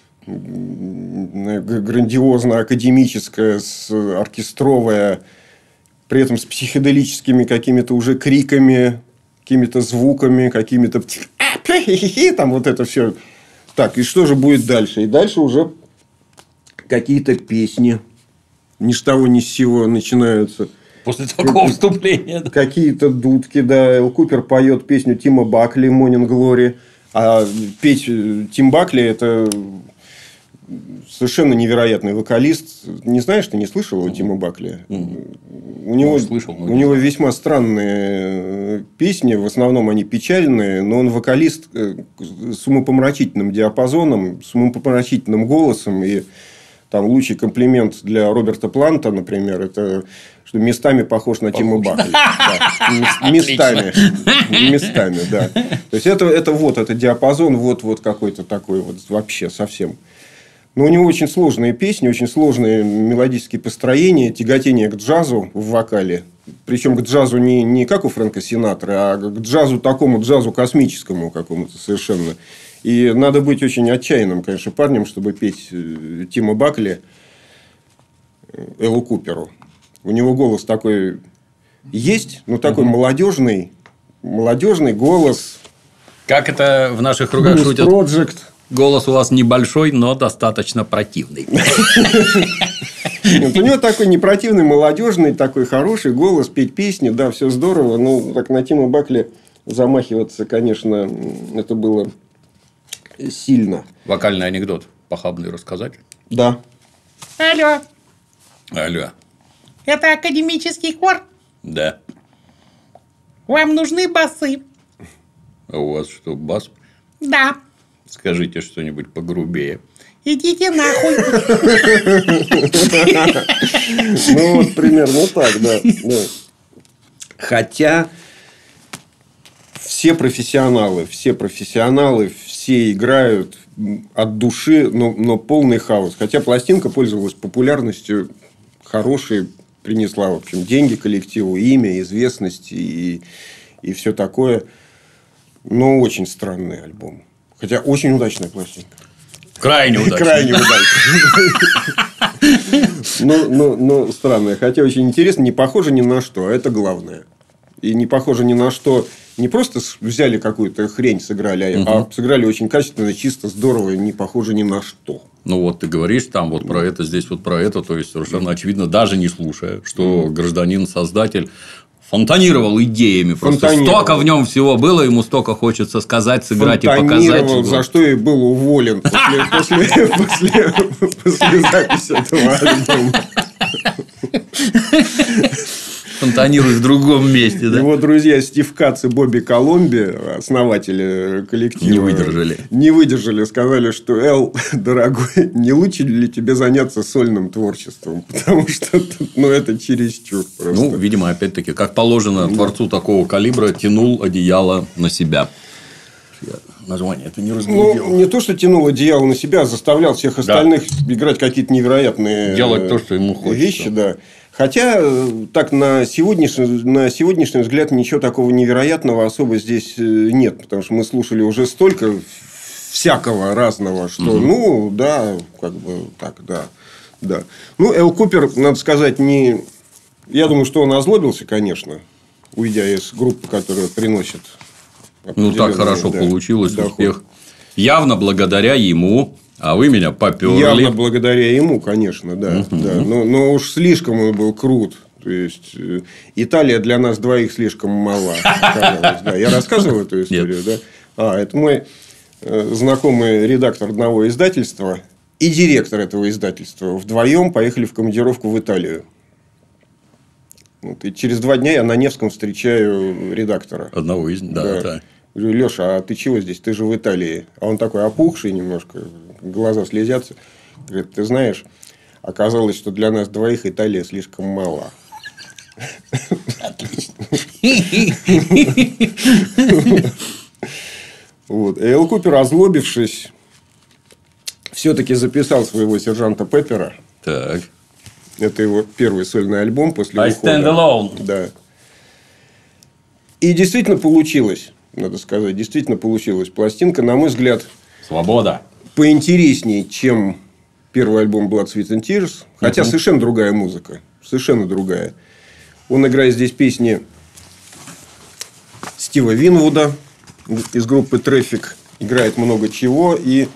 грандиозно-академическая, оркестровая, при этом с психоделическими какими-то уже криками, какими-то звуками, какими-то... Там вот это все. Так, и что же будет дальше? И дальше уже какие-то песни ни с того ни с сего начинаются. После такого вступления. Да. Какие-то дудки, да. Эл Купер поет песню Тима Бакли «Morning Glory». А петь Тим Бакли – это совершенно невероятный вокалист. Не знаешь, ты не слышал его, Тима Бакли? Mm. У него, ну, слышал, у него весьма странные песни. В основном они печальные. Но он вокалист с умопомрачительным диапазоном, с умопомрачительным голосом. И там лучший комплимент для Роберта Планта, например, это... что местами похож на Тима Бакли. Да. Местами. Местами, да. То есть, это, это вот, это диапазон, вот, вот какой-то такой вот вообще совсем. Но у него очень сложные песни, очень сложные мелодические построения, тяготение к джазу в вокале. Причем к джазу не, не как у Фрэнка Синатра, а к джазу такому, джазу космическому какому-то совершенно. И надо быть очень отчаянным, конечно, парнем, чтобы петь Тима Бакли Элу Куперу. У него голос такой есть, но такой uh-huh. молодежный, молодежный голос. Как это в наших кругах шутят? Project. Голос у вас небольшой, но достаточно противный. У него такой не противный, молодежный, такой хороший голос, петь песни, да, все здорово. Но так на Тима Бакли замахиваться, конечно, это было сильно. Вокальный анекдот похабный рассказать? Да. Алло. Алло. Это академический хор? Да. Вам нужны басы? А у вас что, бас? Да. Скажите что-нибудь погрубее. Идите нахуй. Ну, вот примерно так, да. Хотя все профессионалы, все профессионалы, все играют от души, но, но полный хаос. Хотя пластинка пользовалась популярностью, хорошей, принесла, в общем, деньги коллективу, имя, известность и, и все такое. Но очень странный альбом. Хотя очень удачная пластинка. Крайне удачная. Крайне удачная. Но странная. Хотя очень интересно, не похоже ни на что, а это главное. И не похоже ни на что. Не просто взяли какую-то хрень, сыграли, угу. а сыграли очень качественно, чисто, здорово, не похоже ни на что. Ну, вот ты говоришь там вот про это, здесь вот про это. То есть, совершенно очевидно, даже не слушая, что угу. гражданин-создатель фонтанировал идеями. Просто столько в нем всего было, ему столько хочется сказать, сыграть и показать. За что и был уволен после записи этого альбома. Фонтанирует в другом месте, да? Его друзья Стив Кац и Бобби Коломби, основатели коллектива, не выдержали. Не выдержали, сказали, что Эл, дорогой, не лучше ли тебе заняться сольным творчеством? Потому что ну, это чересчур просто. Ну, видимо, опять-таки, как положено творцу такого калибра, тянул одеяло на себя. Название это не разглядел. Ну, не то, что тянул одеяло на себя, а заставлял всех остальных да. играть какие-то невероятные делать то, что ему хочется. Вещи, да. Хотя, так на сегодняшний, на сегодняшний взгляд, ничего такого невероятного особо здесь нет. Потому что мы слушали уже столько всякого разного, что, угу. ну, да, как бы так, да. да. Ну, Эл Купер, надо сказать, не... Я думаю, что он озлобился, конечно, уйдя из группы, которая приносит... Ну, так хорошо да, получилось, доход. Успех. Явно благодаря ему... А вы меня поперли. Явно благодаря ему, конечно, да. Uh-huh. да. Но, но уж слишком он был крут. То есть, Италия для нас двоих слишком мала. Да. Я рассказывал эту историю, да? А, это мой знакомый редактор одного издательства и директор этого издательства. Вдвоем поехали в командировку в Италию. Вот, и через два дня я на Невском встречаю редактора. Одного из... Да, да. да. Говорю, Леша, а ты чего здесь? Ты же в Италии. А он такой опухший немножко, глаза слезятся. Говорит, ты знаешь, оказалось, что для нас двоих Италия слишком мала. Вот. Эл Купер, озлобившись, все-таки записал своего сержанта Пеппера. Так. Это его первый сольный альбом после I ухода. Stand Alone. Да. И действительно получилось. Надо сказать, действительно получилась пластинка, на мой взгляд, свобода. Поинтереснее, чем первый альбом Blood, Sweat and Tears. Хотя uh-huh. совершенно другая музыка. Совершенно другая. Он играет здесь песни Стива Винвуда из группы Traffic. Играет много чего. И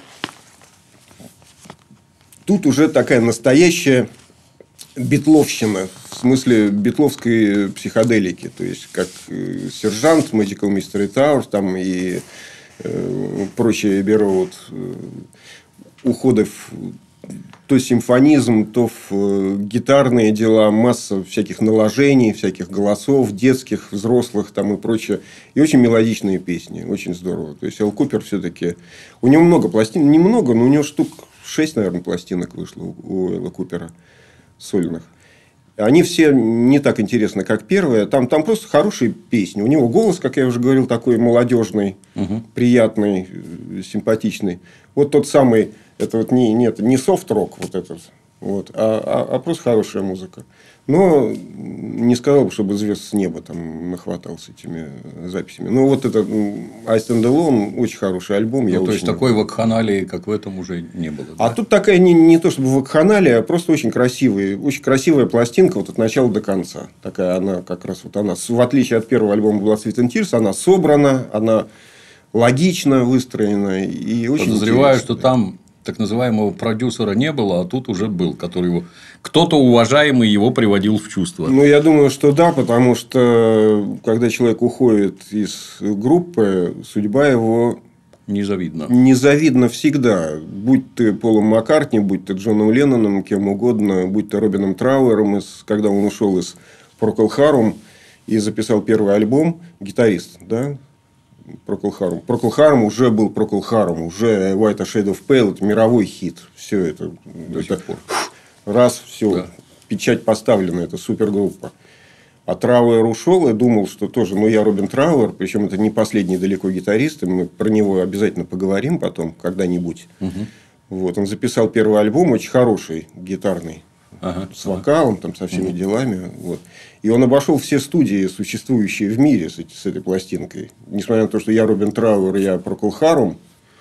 тут уже такая настоящая битловщина. В смысле битловской психоделики. То есть, как Сержант, Magical Mystery Tour, там и э, прочие Abbey э, уходы в то симфонизм, то в э, гитарные дела, масса всяких наложений, всяких голосов, детских, взрослых там и прочее. И очень мелодичные песни. Очень здорово. То есть, Эл Купер все-таки... У него много пластин. Немного, но у него штук шесть, наверное, пластинок вышло у Элла Купера сольных. Они все не так интересны, как первые. Там, там просто хорошие песни. У него голос, как я уже говорил, такой молодежный, угу. приятный, симпатичный. Вот тот самый, это вот не, нет, не софт-рок вот этот, вот, а, а, а просто хорошая музыка. Но не сказал бы, чтобы звезд с неба там нахватался этими записями. Ну, вот это I Stand Alone очень хороший альбом. Ну, я то очень... есть, такой вакханалии, как в этом, уже не было. Да? А тут такая не, не то чтобы вакханалия, а просто очень красивая, очень красивая пластинка вот от начала до конца. Такая она как раз вот она, в отличие от первого альбома Blood, Sweat and Tears, она собрана, она логично выстроена и очень Подозреваю, интересная. что там так называемого продюсера не было, а тут уже был, который его... кто-то уважаемый его приводил в чувство. Ну, я думаю, что да, потому что когда человек уходит из группы, судьба его незавидна. Незавидна всегда. Будь ты Полом Маккартни, будь ты Джоном Ленноном, кем угодно, будь ты Робином Трауэром, из... когда он ушел из Procol Harum и записал первый альбом, гитарист, да? Procol Harum. Procol Harum уже был Procol Harum, уже White A Shade of Pale, это мировой хит. Все это, это раз, все, да. Печать поставлена, это супергруппа. А Трауэр ушел и думал, что тоже, ну, я Робин Трауэр, причем это не последний далеко гитарист, и мы про него обязательно поговорим потом, когда-нибудь. Угу. Вот, он записал первый альбом, очень хороший, гитарный. Ага, с вокалом, ага. там, со всеми ага. делами. Вот. И он обошел все студии, существующие в мире с, с этой пластинкой. Несмотря на то, что я Робин Трауэр, я Procol Harum,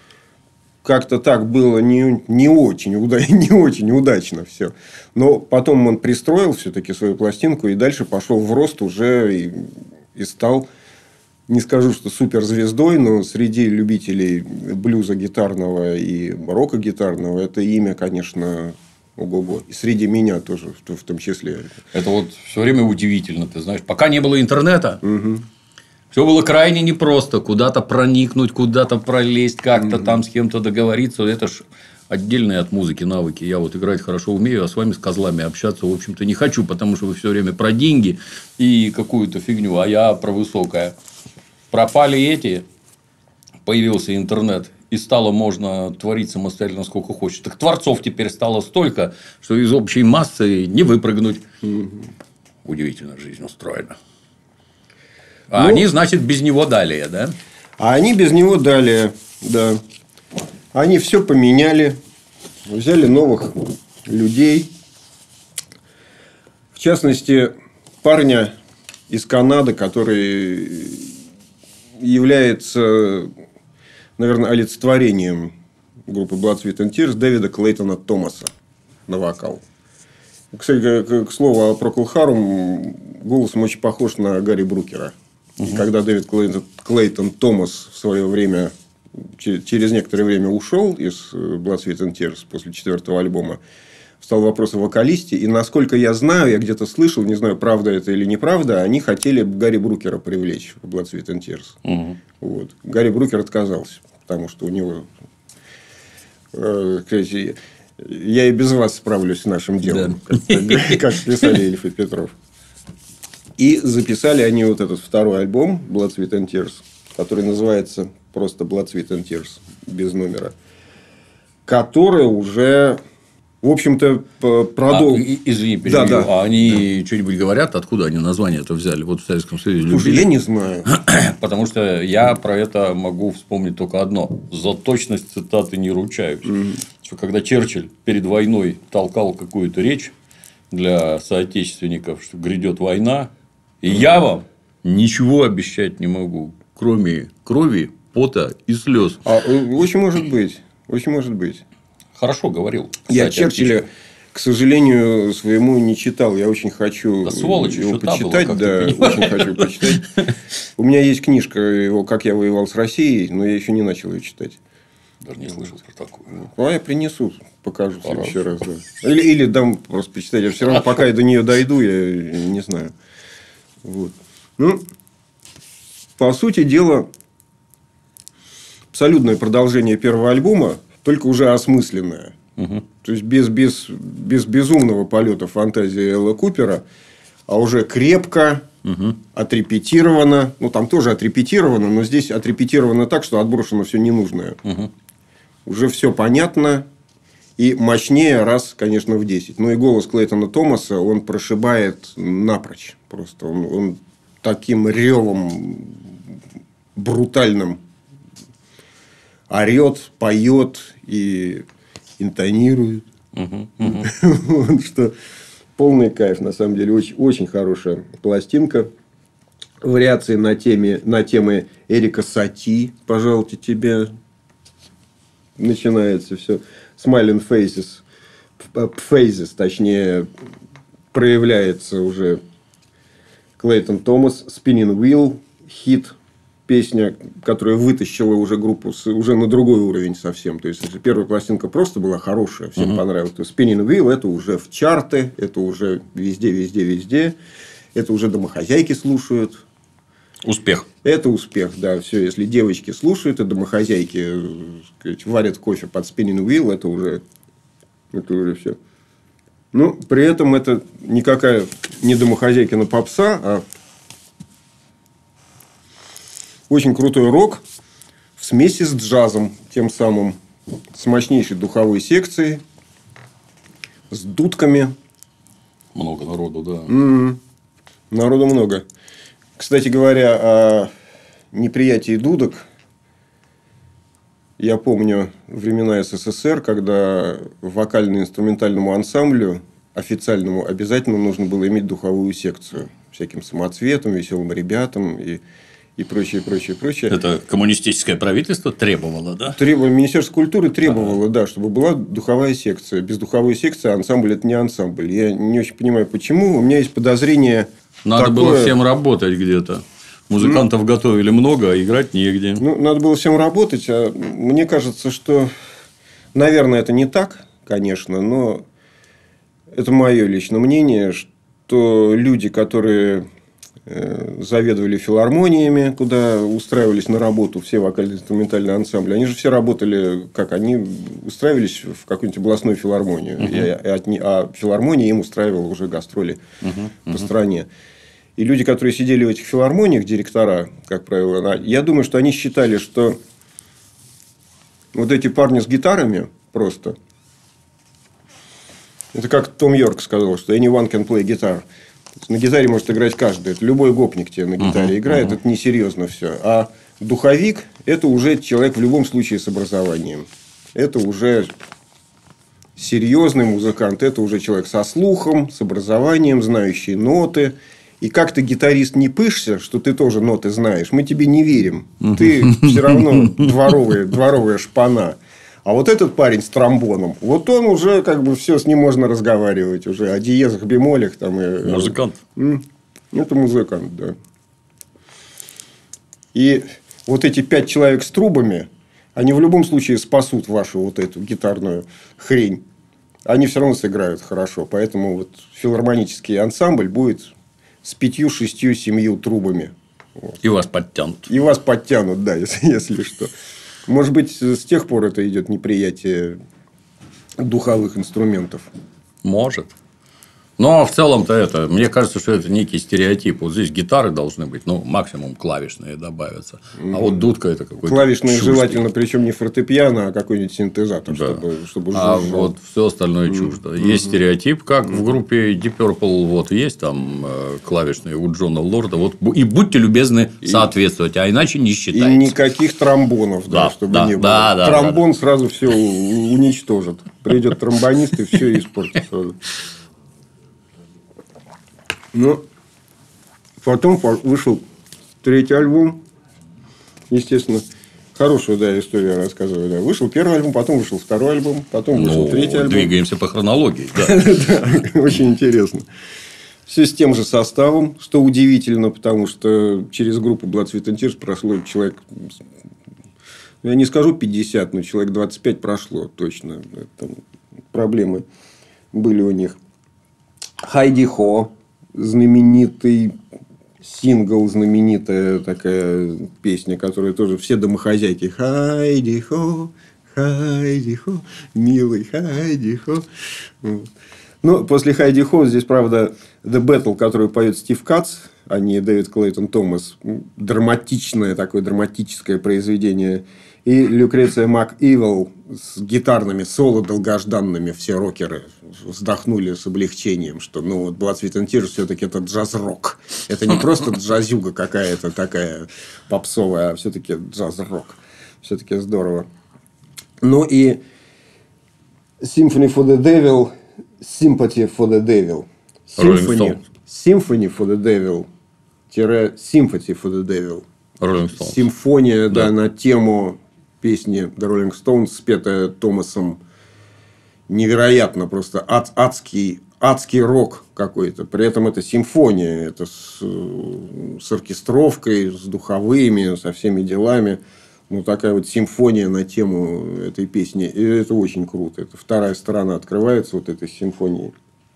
как-то так было не, не, очень, уда- не очень удачно все. Но потом он пристроил все-таки свою пластинку и дальше пошел в рост уже и, и стал, не скажу, что суперзвездой, но среди любителей блюза гитарного и рока гитарного это имя, конечно, ого-го. И среди меня тоже, в том числе. Это вот все время удивительно, ты знаешь. Пока не было интернета, Угу. все было крайне непросто. Куда-то проникнуть, куда-то пролезть, как-то Мгм. там с кем-то договориться. Это ж отдельные от музыки навыки. Я вот играть хорошо умею, а с вами с козлами общаться, в общем-то, не хочу, потому что вы все время про деньги и какую-то фигню, а я про высокое. Пропали эти, появился интернет, и стало можно творить самостоятельно сколько хочешь. Так творцов теперь стало столько, что из общей массы не выпрыгнуть. Удивительно жизнь устроена. А Ну, они, значит, без него далее, да? А они без него далее, да. Они все поменяли, взяли новых людей. В частности, парня из Канады, который является, наверное, олицетворением группы Blood, Sweat and Tears, Дэвида Клейтона Томаса на вокал. Кстати, к, к слову о Procol Harum, голосом очень похож на Гарри Брукера. И когда Дэвид Клейтон, Клейтон Томас в свое время, через некоторое время ушел из Blood, Sweat and Tears после четвертого альбома, встал вопрос о вокалисте. И, насколько я знаю, я где-то слышал, не знаю, правда это или неправда, они хотели Гарри Брукера привлечь в Blood, Sweat and Tears. Угу. Вот. Гарри Брукер отказался, потому что у него... Э, кстати, я и без вас справлюсь с нашим делом, Да. как, как писали Ильф и Петров. И записали они вот этот второй альбом Blood, Sweat and Tears, который называется просто Blood, Sweat and Tears, без номера, который уже, в общем-то, продол... А, и- извини, перебью. Да, да. А они что-нибудь говорят, откуда они название это взяли? Вот в Советском Союзе Слушай, любили? я не знаю. Потому что я про это могу вспомнить только одно. За точность цитаты не ручаюсь. Что когда Черчилль перед войной толкал какую-то речь для соотечественников, что грядет война, и я вам ничего обещать не могу, кроме крови, пота и слез. А, очень может быть. Очень может быть. Хорошо говорил. Я кстати, Черчилля, артист. к сожалению, своему не читал. Я очень хочу Да сволочь его еще та была, почитать. как Да, ты понимаешь. очень хочу почитать. У меня есть книжка его «Как я воевал с Россией», но я еще не начал ее читать. Даже не слышал про такую. А я принесу, покажу в Пора. следующий раз. Да. Или, или дам просто почитать. Я все равно, пока я до нее дойду, я не знаю. Вот. Ну, по сути дела, абсолютное продолжение первого альбома, только уже осмысленное. Угу. То есть, без, без, без безумного полета фантазии Элла Купера, а уже крепко, Угу. отрепетировано. Ну, там тоже отрепетировано, но здесь отрепетировано так, что отброшено все ненужное. Угу. Уже все понятно. И мощнее раз, конечно, в десять. Но и голос Клейтона Томаса, он прошибает напрочь. Просто он, он таким ревом брутальным орет, поет и интонирует. Угу. Угу. Вот, что полный кайф, на самом деле. Очень, очень хорошая пластинка. Вариации на, теме, на темы Эрика Сати, пожалуйте тебя. Начинается все. Smiling Faces. Phases, точнее, проявляется уже Клейтон Томас. Spinning Wheel. Хит. Песня, которая вытащила уже группу с, уже на другой уровень совсем. То есть, если первая пластинка просто была хорошая, всем uh-huh. понравилась, то Spinning Wheel это уже в чарты, это уже везде, везде, везде. Это уже домохозяйки слушают. Успех. Это успех, да. Все, если девочки слушают, и домохозяйки сказать, варят кофе под Spinning Wheel, это уже, это уже все. Ну, при этом это никакая не домохозяйкина попса, а очень крутой рок в смеси с джазом, тем самым, с мощнейшей духовой секцией, с дудками. Много народу, да. Mm-hmm. Народу много. Кстати говоря, о неприятии дудок. Я помню времена СССР, когда вокально-инструментальному ансамблю официальному обязательно нужно было иметь духовую секцию. Всяким самоцветом, веселым ребятам и... И прочее, прочее, прочее. Это коммунистическое правительство требовало, да? Требовало, Министерство культуры требовало, ага. да, чтобы была духовая секция. Без духовой секции ансамбль – это не ансамбль. Я не очень понимаю, почему. У меня есть подозрение Надо такое... было всем работать где-то. Музыкантов готовили много, а играть негде. Ну, надо было всем работать. А мне кажется, что, наверное, это не так, конечно, но это мое личное мнение, что люди, которые заведовали филармониями, куда устраивались на работу все вокально-инструментальные ансамбли, они же все работали, как они устраивались в какую-нибудь областную филармонию. Uh-huh. И, а филармония им устраивала уже гастроли uh-huh. Uh-huh. по стране. И люди, которые сидели в этих филармониях, директора, как правило, я думаю, что они считали, что вот эти парни с гитарами просто... Это как Том Йорк сказал, что anyone can play guitar. На гитаре может играть каждый. Это любой гопник тебе на гитаре uh-huh, играет. Uh-huh. Это несерьезно все. А духовик – это уже человек в любом случае с образованием. Это уже серьезный музыкант. Это уже человек со слухом, с образованием, знающий ноты. И как ты, гитарист, не пышься, что ты тоже ноты знаешь, мы тебе не верим. Uh-huh. Ты все равно дворовая, дворовая шпана. А вот этот парень с тромбоном, вот он уже как бы все, с ним можно разговаривать уже о диезах, бемолях. Там, и... Музыкант. Это музыкант, да. И вот эти пять человек с трубами, они в любом случае спасут вашу вот эту гитарную хрень. Они все равно сыграют хорошо. Поэтому вот филармонический ансамбль будет с пятью, шестью, семью трубами. Вот. И вас подтянут. И вас подтянут, да, если, если что. Может быть, с тех пор это идет неприятие духовых инструментов. Может. Но в целом-то это, мне кажется, что это некий стереотип. Вот здесь гитары должны быть, ну, максимум клавишные добавятся. А вот дудка это какой-то клавишные чушь. Желательно, причем не фортепиано, а какой-нибудь синтезатор, да. чтобы, чтобы а жужжал. вот все остальное чуждо. Mm-hmm. Есть стереотип, как mm-hmm. в группе Deep Purple, вот есть там э, клавишные у Джона Лорда. Вот, и будьте любезны соответствовать, а иначе не считайте. И никаких тромбонов, да, да, чтобы да, не было. Да, да, Тромбон да, да. сразу все уничтожит. Придет тромбонист и все испортит сразу. Но потом вышел третий альбом. Естественно, хорошую, да, историю я рассказываю. Да. Вышел первый альбом, потом вышел второй альбом, потом вышел ну, третий альбом. Двигаемся по хронологии. Да, очень интересно. Все с тем же составом, что удивительно, потому что через группу Blood, Sweat and Tears прошло человек... Я не скажу пятьдесят, но человек двадцать пять прошло точно. Там проблемы были у них. Хайди Хо. Знаменитый сингл, знаменитая такая песня, которая тоже все домохозяйки. Хайди Хо, Хайди Хо, милый Хайди Хо. Вот. Ну, после Хайди Хо здесь, правда, The Battle, которую поет Стив Кац, а не Дэвид Клейтон Томас. Драматичное такое, драматическое произведение. И Люкреция МакИвел с гитарными соло долгожданными. Все рокеры вздохнули с облегчением, что ну, вот Blood, Sweat and Tears все-таки это джаз-рок. Это не просто джазюга какая-то такая попсовая, а все-таки джаз-рок. Все-таки здорово. Ну и Symphony for the Devil, Sympathy for the Devil. Symphony, Symphony for the Devil, Sympathy for the Devil. Симфония, да. Да, на тему песни The Rolling Stones, спетая Томасом. Невероятно, просто ад, адский, адский рок какой-то. При этом это симфония. Это с, с оркестровкой, с духовыми, со всеми делами. Ну, такая вот симфония на тему этой песни. И это очень круто. Это вторая сторона открывается вот этой симфонии.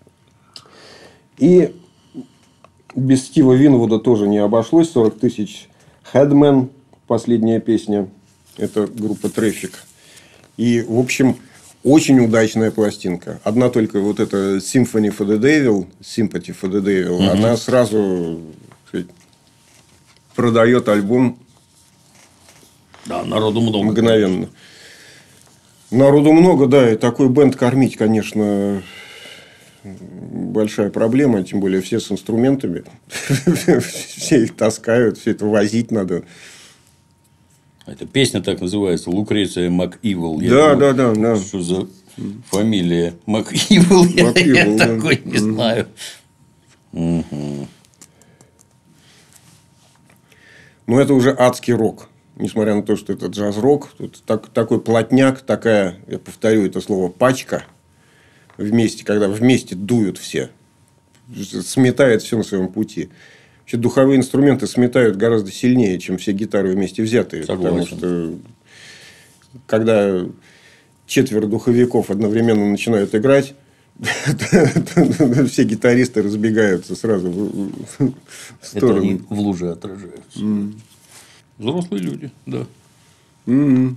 И без Стива Винвуда тоже не обошлось. сорок тысяч Headman, последняя песня. Это группа Traffic. И, в общем, очень удачная пластинка. Одна только вот эта Symphony for the Devil, Sympathy for the Devil, угу. Она сразу сказать, продает альбом. Да, народу много. Мгновенно. Народу много, да. И такой бенд кормить, конечно, большая проблема. Тем более, все с инструментами. Все их таскают, все это возить надо. Эта песня так называется Лукреция МакИвел. Да, да, да, да. Что за фамилия МакИвел? Я, я да. такой не угу. знаю. Угу. Ну, это уже адский рок. Несмотря на то, что это джаз-рок. Тут так, такой плотняк, такая, я повторю это слово, пачка. Вместе, когда вместе дуют все. Сметает все на своем пути. вообще духовые инструменты сметают гораздо сильнее, чем все гитары вместе взятые. Согласен. Потому что когда четверо духовиков одновременно начинают играть, все гитаристы разбегаются сразу в Это сторону. они в луже отражаются. Взрослые люди, да. М-м.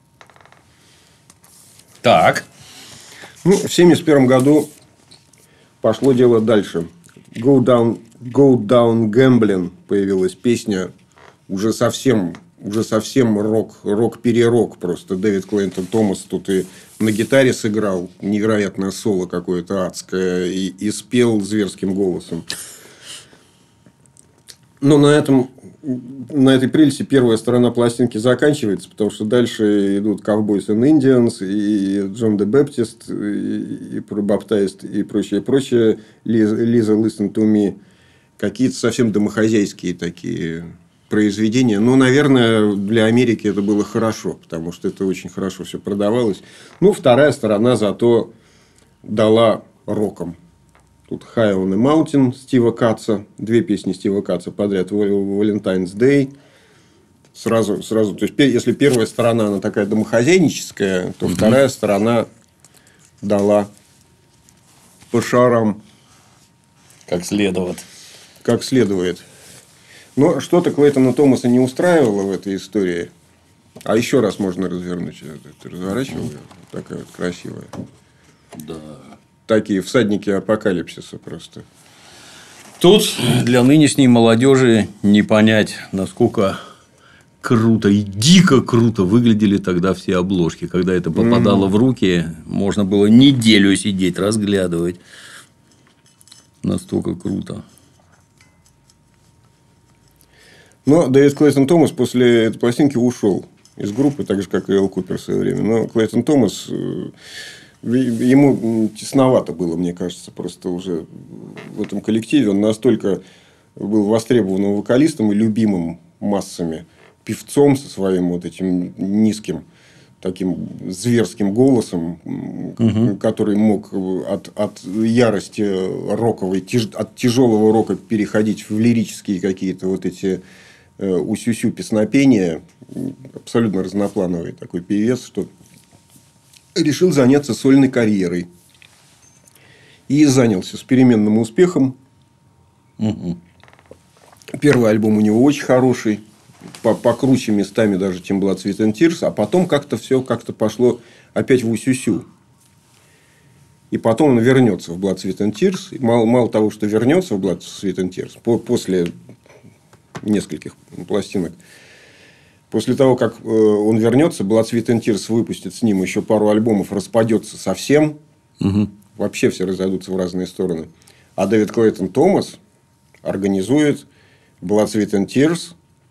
Так. Ну, в семьдесят первом году пошло дело дальше. Go Down, Go Down Gambling появилась песня уже совсем, уже совсем рок, рок-перерок просто. Дэвид Клэйтон Томас тут и на гитаре сыграл невероятное соло какое-то адское и, и спел зверским голосом. Но на этом, на этой прелести первая сторона пластинки заканчивается, потому что дальше идут Cowboys and Indians, и Джон Де Баптист, и, и Баптист, и прочее, прочее. Лиза, Лиза Listen to Me. Какие-то совсем домохозяйские такие произведения. Но, наверное, для Америки это было хорошо, потому что это очень хорошо все продавалось. Ну, вторая сторона зато дала роком. Тут High on the Mountain Стива Катса. Две песни Стива Катса подряд. Valentine's Day. Сразу, сразу. То есть, если первая сторона она такая домохозяйническая, то угу. вторая сторона дала по шарам. Как следует. Как следует. Но что-то Клэйтона Томаса не устраивало в этой истории. А еще раз можно развернуть. Ты разворачивал ее? Такая вот красивая. Да. Такие всадники апокалипсиса просто. Тут для нынешней молодежи не понять, насколько круто и дико круто выглядели тогда все обложки. Когда это попадало mm. в руки, можно было неделю сидеть, разглядывать. Настолько круто. Но Дэвид Клэйтон Томас после этой пластинки ушел из группы, так же, как и Эл Купер в свое время. Но Клэйтон Томас... Ему тесновато было, мне кажется, просто уже в этом коллективе. Он настолько был востребованным вокалистом и любимым массами, певцом со своим вот этим низким, таким зверским голосом, угу. который мог от, от ярости роковой, тяж, от тяжелого рока переходить в лирические какие-то вот эти э, усю-сю песнопения. Абсолютно разноплановый такой певец, что... решил заняться сольной карьерой. И занялся с переменным успехом. Угу. Первый альбом у него очень хороший. Покруче местами даже, чем Blood, Sweat and Tears. А потом как-то все как-то пошло опять в усю-сю. И потом он вернется в Blood, Sweat and Tears. И мало, мало того, что вернется в Blood, Sweat and Tears, по, после нескольких пластинок. После того, как он вернется, Blood, Sweat and Tears выпустит с ним еще пару альбомов, распадется совсем. Угу. Вообще все разойдутся в разные стороны. А Дэвид Клэйтон Томас организует Blood, Sweat and Tears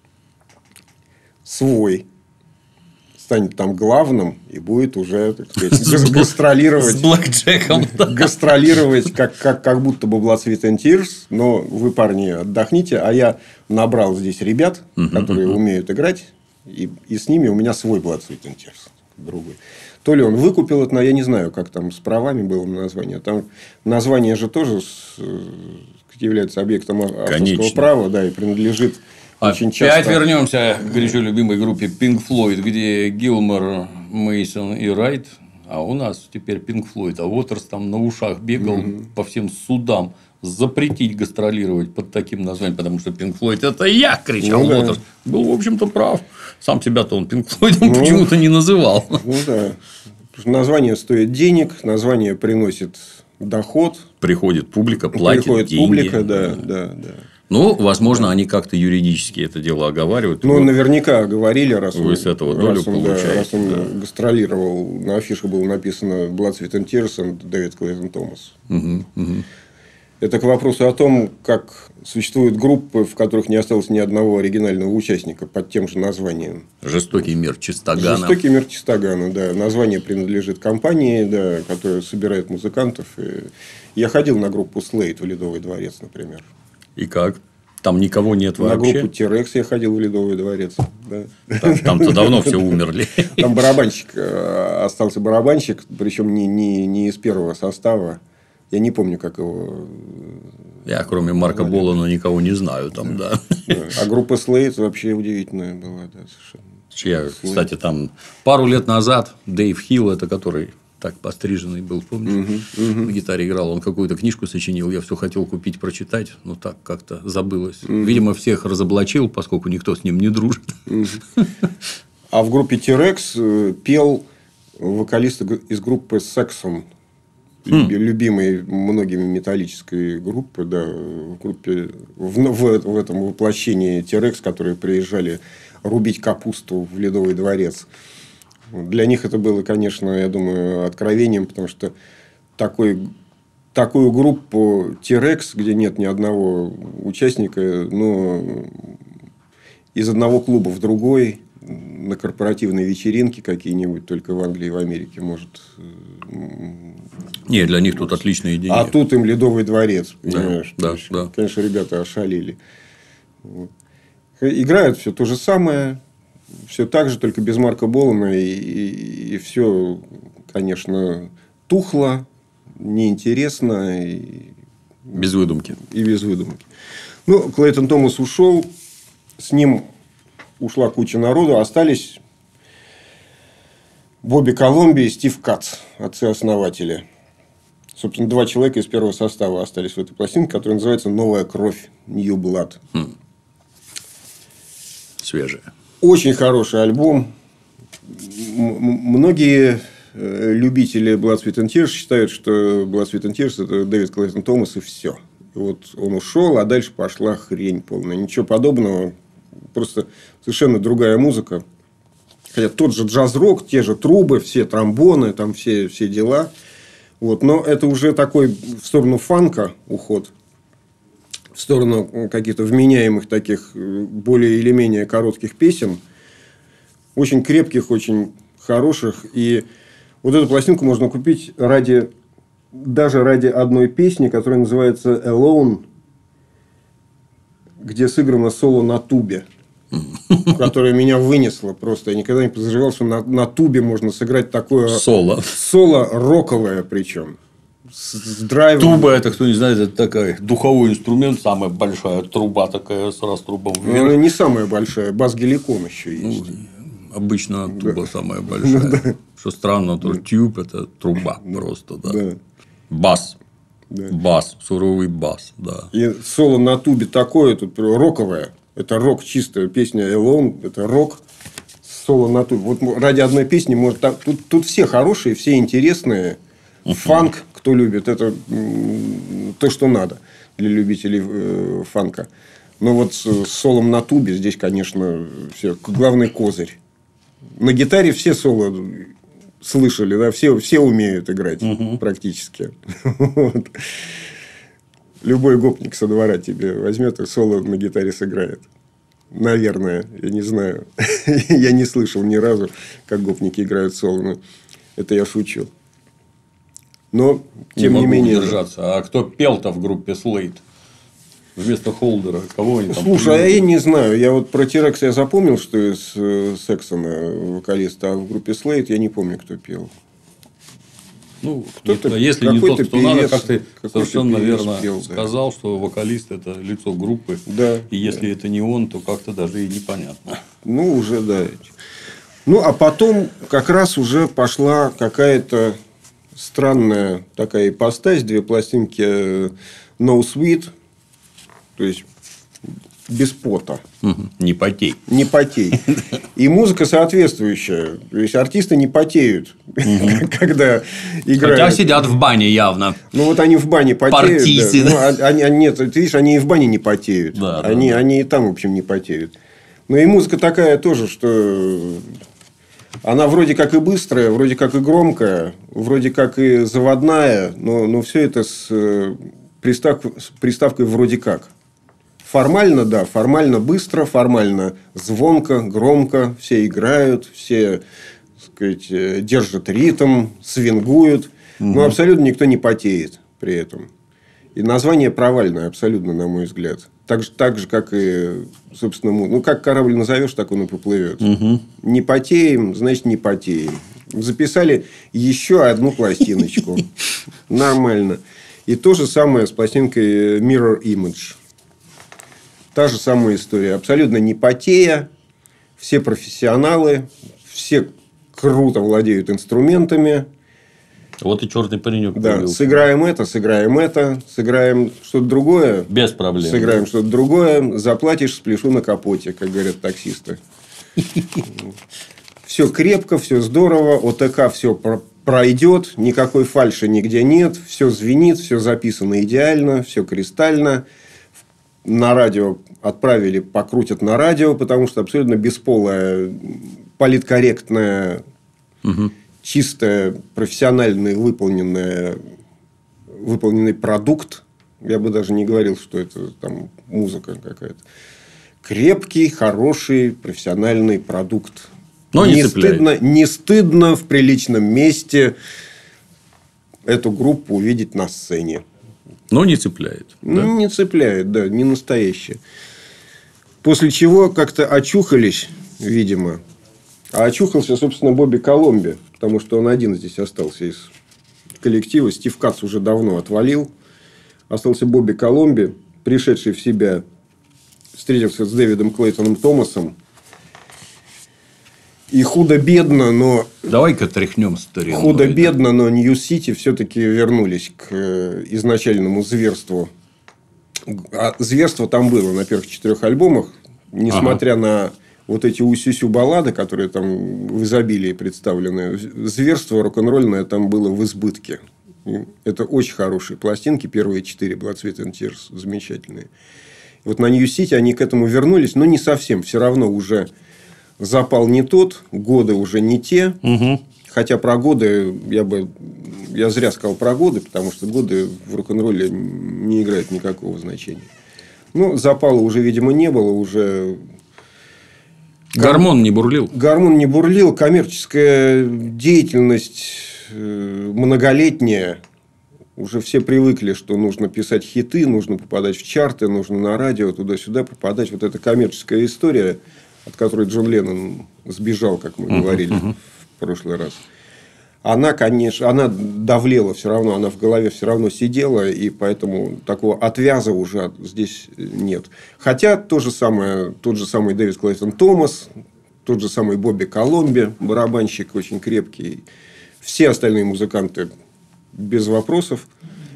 свой. Станет там главным и будет уже, так сказать, гастролировать. С блэкджеком. Гастролировать, как, как, как будто бы Blood, Sweat and Tears. Но вы, парни, отдохните. А я набрал здесь ребят, которые умеют играть. И, и с ними у меня свой Blood, Sweat and Tears. Другой. То ли он выкупил это, но я не знаю, как там с правами было название. Там название же тоже с, является объектом авторского Конечно. права, да, и принадлежит очень часто. Опять вернемся к горячо любимой группе Pink Floyd, где Гилмор, Мейсон и Райт. А у нас теперь Pink Floyd. А Уотерс там на ушах бегал mm-hmm. по всем судам. Запретить гастролировать под таким названием, потому что Pink Floyd это я, кричал ну, Уотерс. Да. Был, в общем-то, прав. Сам себя-то он Pink Floyd ну, почему-то не называл. Ну, да. Название стоит денег, название приносит доход. Приходит публика, платит Приходит деньги. публика, да, да, да. Ну, возможно, да. они как-то юридически это дело оговаривают. Ну, вот наверняка говорили, раз вы он, с этого долю раз он, получаете. Да, раз он да. гастролировал, на афише было написано Blood, Sweat and Tears and Дэвид Клэйтон Томас. Угу, угу. Это к вопросу о том, как существуют группы, в которых не осталось ни одного оригинального участника под тем же названием. Жестокий мир Чистогана. Жестокий мир Чистогана, да. Название принадлежит компании, да, которая собирает музыкантов. И я ходил на группу Slate в Ледовый дворец, например. И как? Там никого нет вообще? На группу T-Rex я ходил в Ледовый дворец. Да. Там, там-то давно все умерли. Там барабанщик, остался барабанщик, причем не, не, не из первого состава. Я не помню, как его... Я, кроме Марка Болана, никого не знаю там, да. Да. А группа Slade вообще удивительная была, да, совершенно. Я, кстати, там пару лет назад Дэйв Хилл, это который так постриженный был, помнишь, uh-huh, uh-huh. на гитаре играл, он какую-то книжку сочинил, я все хотел купить, прочитать, но так как-то забылось. Uh-huh. Видимо, всех разоблачил, поскольку никто с ним не дружит. Uh-huh. А в группе T-Rex пел вокалист из группы Saxon, mm. любимой многими металлической группы, да, в группе в, в, в этом воплощении T-Rex, которые приезжали рубить капусту в Ледовый дворец. Для них это было, конечно, я думаю, откровением, потому что такой, такую группу T-Rex, где нет ни одного участника, но из одного клуба в другой, на корпоративной вечеринке какие-нибудь, только в Англии и в Америке, может... Не, для них тут отличная идея. А тут им Ледовый дворец, понимаешь? Да, есть, да. Конечно, ребята ошалили. Вот. Играют все то же самое, все так же, только без Марка Болана, и, и, и все, конечно, тухло, неинтересно. И... Без выдумки. И без выдумки. Ну, Клейтон Томас ушел, с ним ушла куча народу, остались Бобби Коломби и Стив Кац, отцы-основатели. Собственно, два человека из первого состава остались в этой пластинке, которая называется «Новая кровь», New Blood. Хм. Свежая. Очень хороший альбом. Многие любители Blood, Sweat and Tears считают, что Blood, Sweat and Tears это Дэвид Клейтон Томас и все. И вот он ушел, а дальше пошла хрень полная. Ничего подобного. Просто совершенно другая музыка. Хотя тот же джаз-рок, те же трубы, все тромбоны, там все, все дела. Вот. Но это уже такой в сторону фанка уход. В сторону каких-то вменяемых таких более или менее коротких песен. Очень крепких, очень хороших. И вот эту пластинку можно купить ради, даже ради одной песни, которая называется «Alone», где сыграно соло на тубе. Которое меня вынесло просто. Я никогда не подозревал, что на, на тубе можно сыграть такое... Соло. Соло роковое причем. С, с драйвом. Туба, это, кто не знает, это такой духовой инструмент, самая большая труба такая с раструбом вверх. Она не самая большая, бас-геликон еще есть. Ну, обычно туба да. самая большая. Да. Что странно, то тюб это труба да. просто, да. да. Бас. Да. Бас, суровый бас, да. И соло на тубе такое, тут роковое. Это рок чистая песня Alone, это рок соло на тубе. Вот ради одной песни может так. Тут, тут все хорошие, все интересные. Uh-huh. Фанк, кто любит, это то, что надо для любителей э, фанка. Но вот с, с солом на тубе здесь, конечно, все, главный козырь. На гитаре все соло слышали, да, все, все умеют играть uh-huh. практически. Вот. Любой гопник со двора тебе возьмет и соло на гитаре сыграет. Наверное, я не знаю. Я не слышал ни разу, как гопники играют соло. Но это я шучу. Но, тем не, не менее... удержаться. А кто пел-то в группе Slade? Вместо Холдера. Кого они там? Слушай, а я не знаю. Я вот про T-Rex я запомнил, что из Сексона вокалиста, а в группе Slade я не помню, кто пел. Ну, кто-то, если не тот, кто надо, как ты совершенно верно пел, сказал, да. что вокалист это лицо группы. Да, и если да. это не он, то как-то даже и непонятно. Ну, уже да. Ну, а потом как раз уже пошла какая-то странная такая ипостась, две пластинки No Sweat, то есть без пота. Угу. Не потей. Не потей. И музыка соответствующая. То есть артисты не потеют, угу. когда играют. Хотя сидят в бане явно. Ну, вот они в бане потеют. Партийцы. Да. Ну, они, нет, ты видишь, они и в бане не потеют. Да, они, да. они и там, в общем, не потеют. Но и музыка такая тоже, что она вроде как и быстрая, вроде как и громкая, вроде как и заводная, но, но все это с, пристав, с приставкой вроде как. Формально, да, формально быстро, формально звонко, громко, все играют, все, так сказать, держат ритм, свингуют, угу. но абсолютно никто не потеет при этом. И название провальное абсолютно, на мой взгляд. Так же, так же как и, собственно, ну, как корабль назовешь, так он и поплывет. Угу. Не потеем, значит, не потеем. Записали еще одну пластиночку. Нормально. И то же самое с пластинкой Mirror Image. Та же самая история. Абсолютно не потея. Все профессионалы. Все круто владеют инструментами. Вот и черный паренек. Да, появился. сыграем это, сыграем это, сыграем что-то другое. Без проблем. Сыграем что-то другое. Заплатишь, спляшу на капоте, как говорят таксисты. Все крепко, все здорово. ОТК все пройдет. Никакой фальши нигде нет. Все звенит, все записано идеально, все кристально. На радио отправили, покрутят на радио, потому что абсолютно бесполая, политкорректная, угу. чистая, профессиональный выполненная, выполненный продукт. Я бы даже не говорил, что это там музыка какая-то. Крепкий, хороший, профессиональный продукт. Но не, не цепляет. стыдно, не стыдно в приличном месте эту группу увидеть на сцене. Но не цепляет. Ну, да? не цепляет, да, не настоящее. После чего как-то очухались, видимо. А очухался, собственно, Бобби Коломби. Потому что он один здесь остался из коллектива. Стив Кац уже давно отвалил. Остался Бобби Коломби, пришедший в себя. Встретился с Дэвидом Клейтоном Томасом. И худо-бедно, но... Давай-ка тряхнем старину. Худо-бедно, но Нью-Сити все-таки вернулись к изначальному зверству. А зверство там было на первых четырех альбомах. Несмотря ага. на вот эти усюсю баллады, которые там в изобилии представлены. Зверство рок-н-ролльное там было в избытке. Это очень хорошие пластинки. Первые четыре Blood, Sweat and Tears замечательные. Вот на Нью-Сити они к этому вернулись, но не совсем. Все равно уже... Запал не тот, годы уже не те. Угу. Хотя про годы я бы... Я зря сказал про годы, потому что годы в рок-н-ролле не играют никакого значения. Ну, запала уже, видимо, не было. Уже... Гормон не бурлил. Гормон не бурлил. Коммерческая деятельность многолетняя. Уже все привыкли, что нужно писать хиты, нужно попадать в чарты, нужно на радио, туда-сюда попадать. Вот эта коммерческая история... от которой Джон Леннон сбежал, как мы uh-huh, говорили uh-huh. в прошлый раз. Она, конечно, она давлела все равно, она в голове все равно сидела, и поэтому такого отвяза уже здесь нет. Хотя то же самое, тот же самый Дэвид Клейтон Томас, тот же самый Бобби Коломби, барабанщик очень крепкий. Все остальные музыканты без вопросов.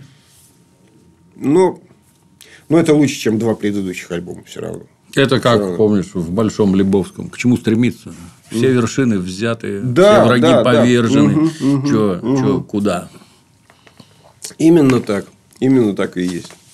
Но, но это лучше, чем два предыдущих альбома все равно. Это как, Все. помнишь, в Большом Лебовском. К чему стремиться? Все вершины взяты, да, все враги да, повержены. Да. Угу, Чё, угу. чё, куда? Именно так. Именно так и есть.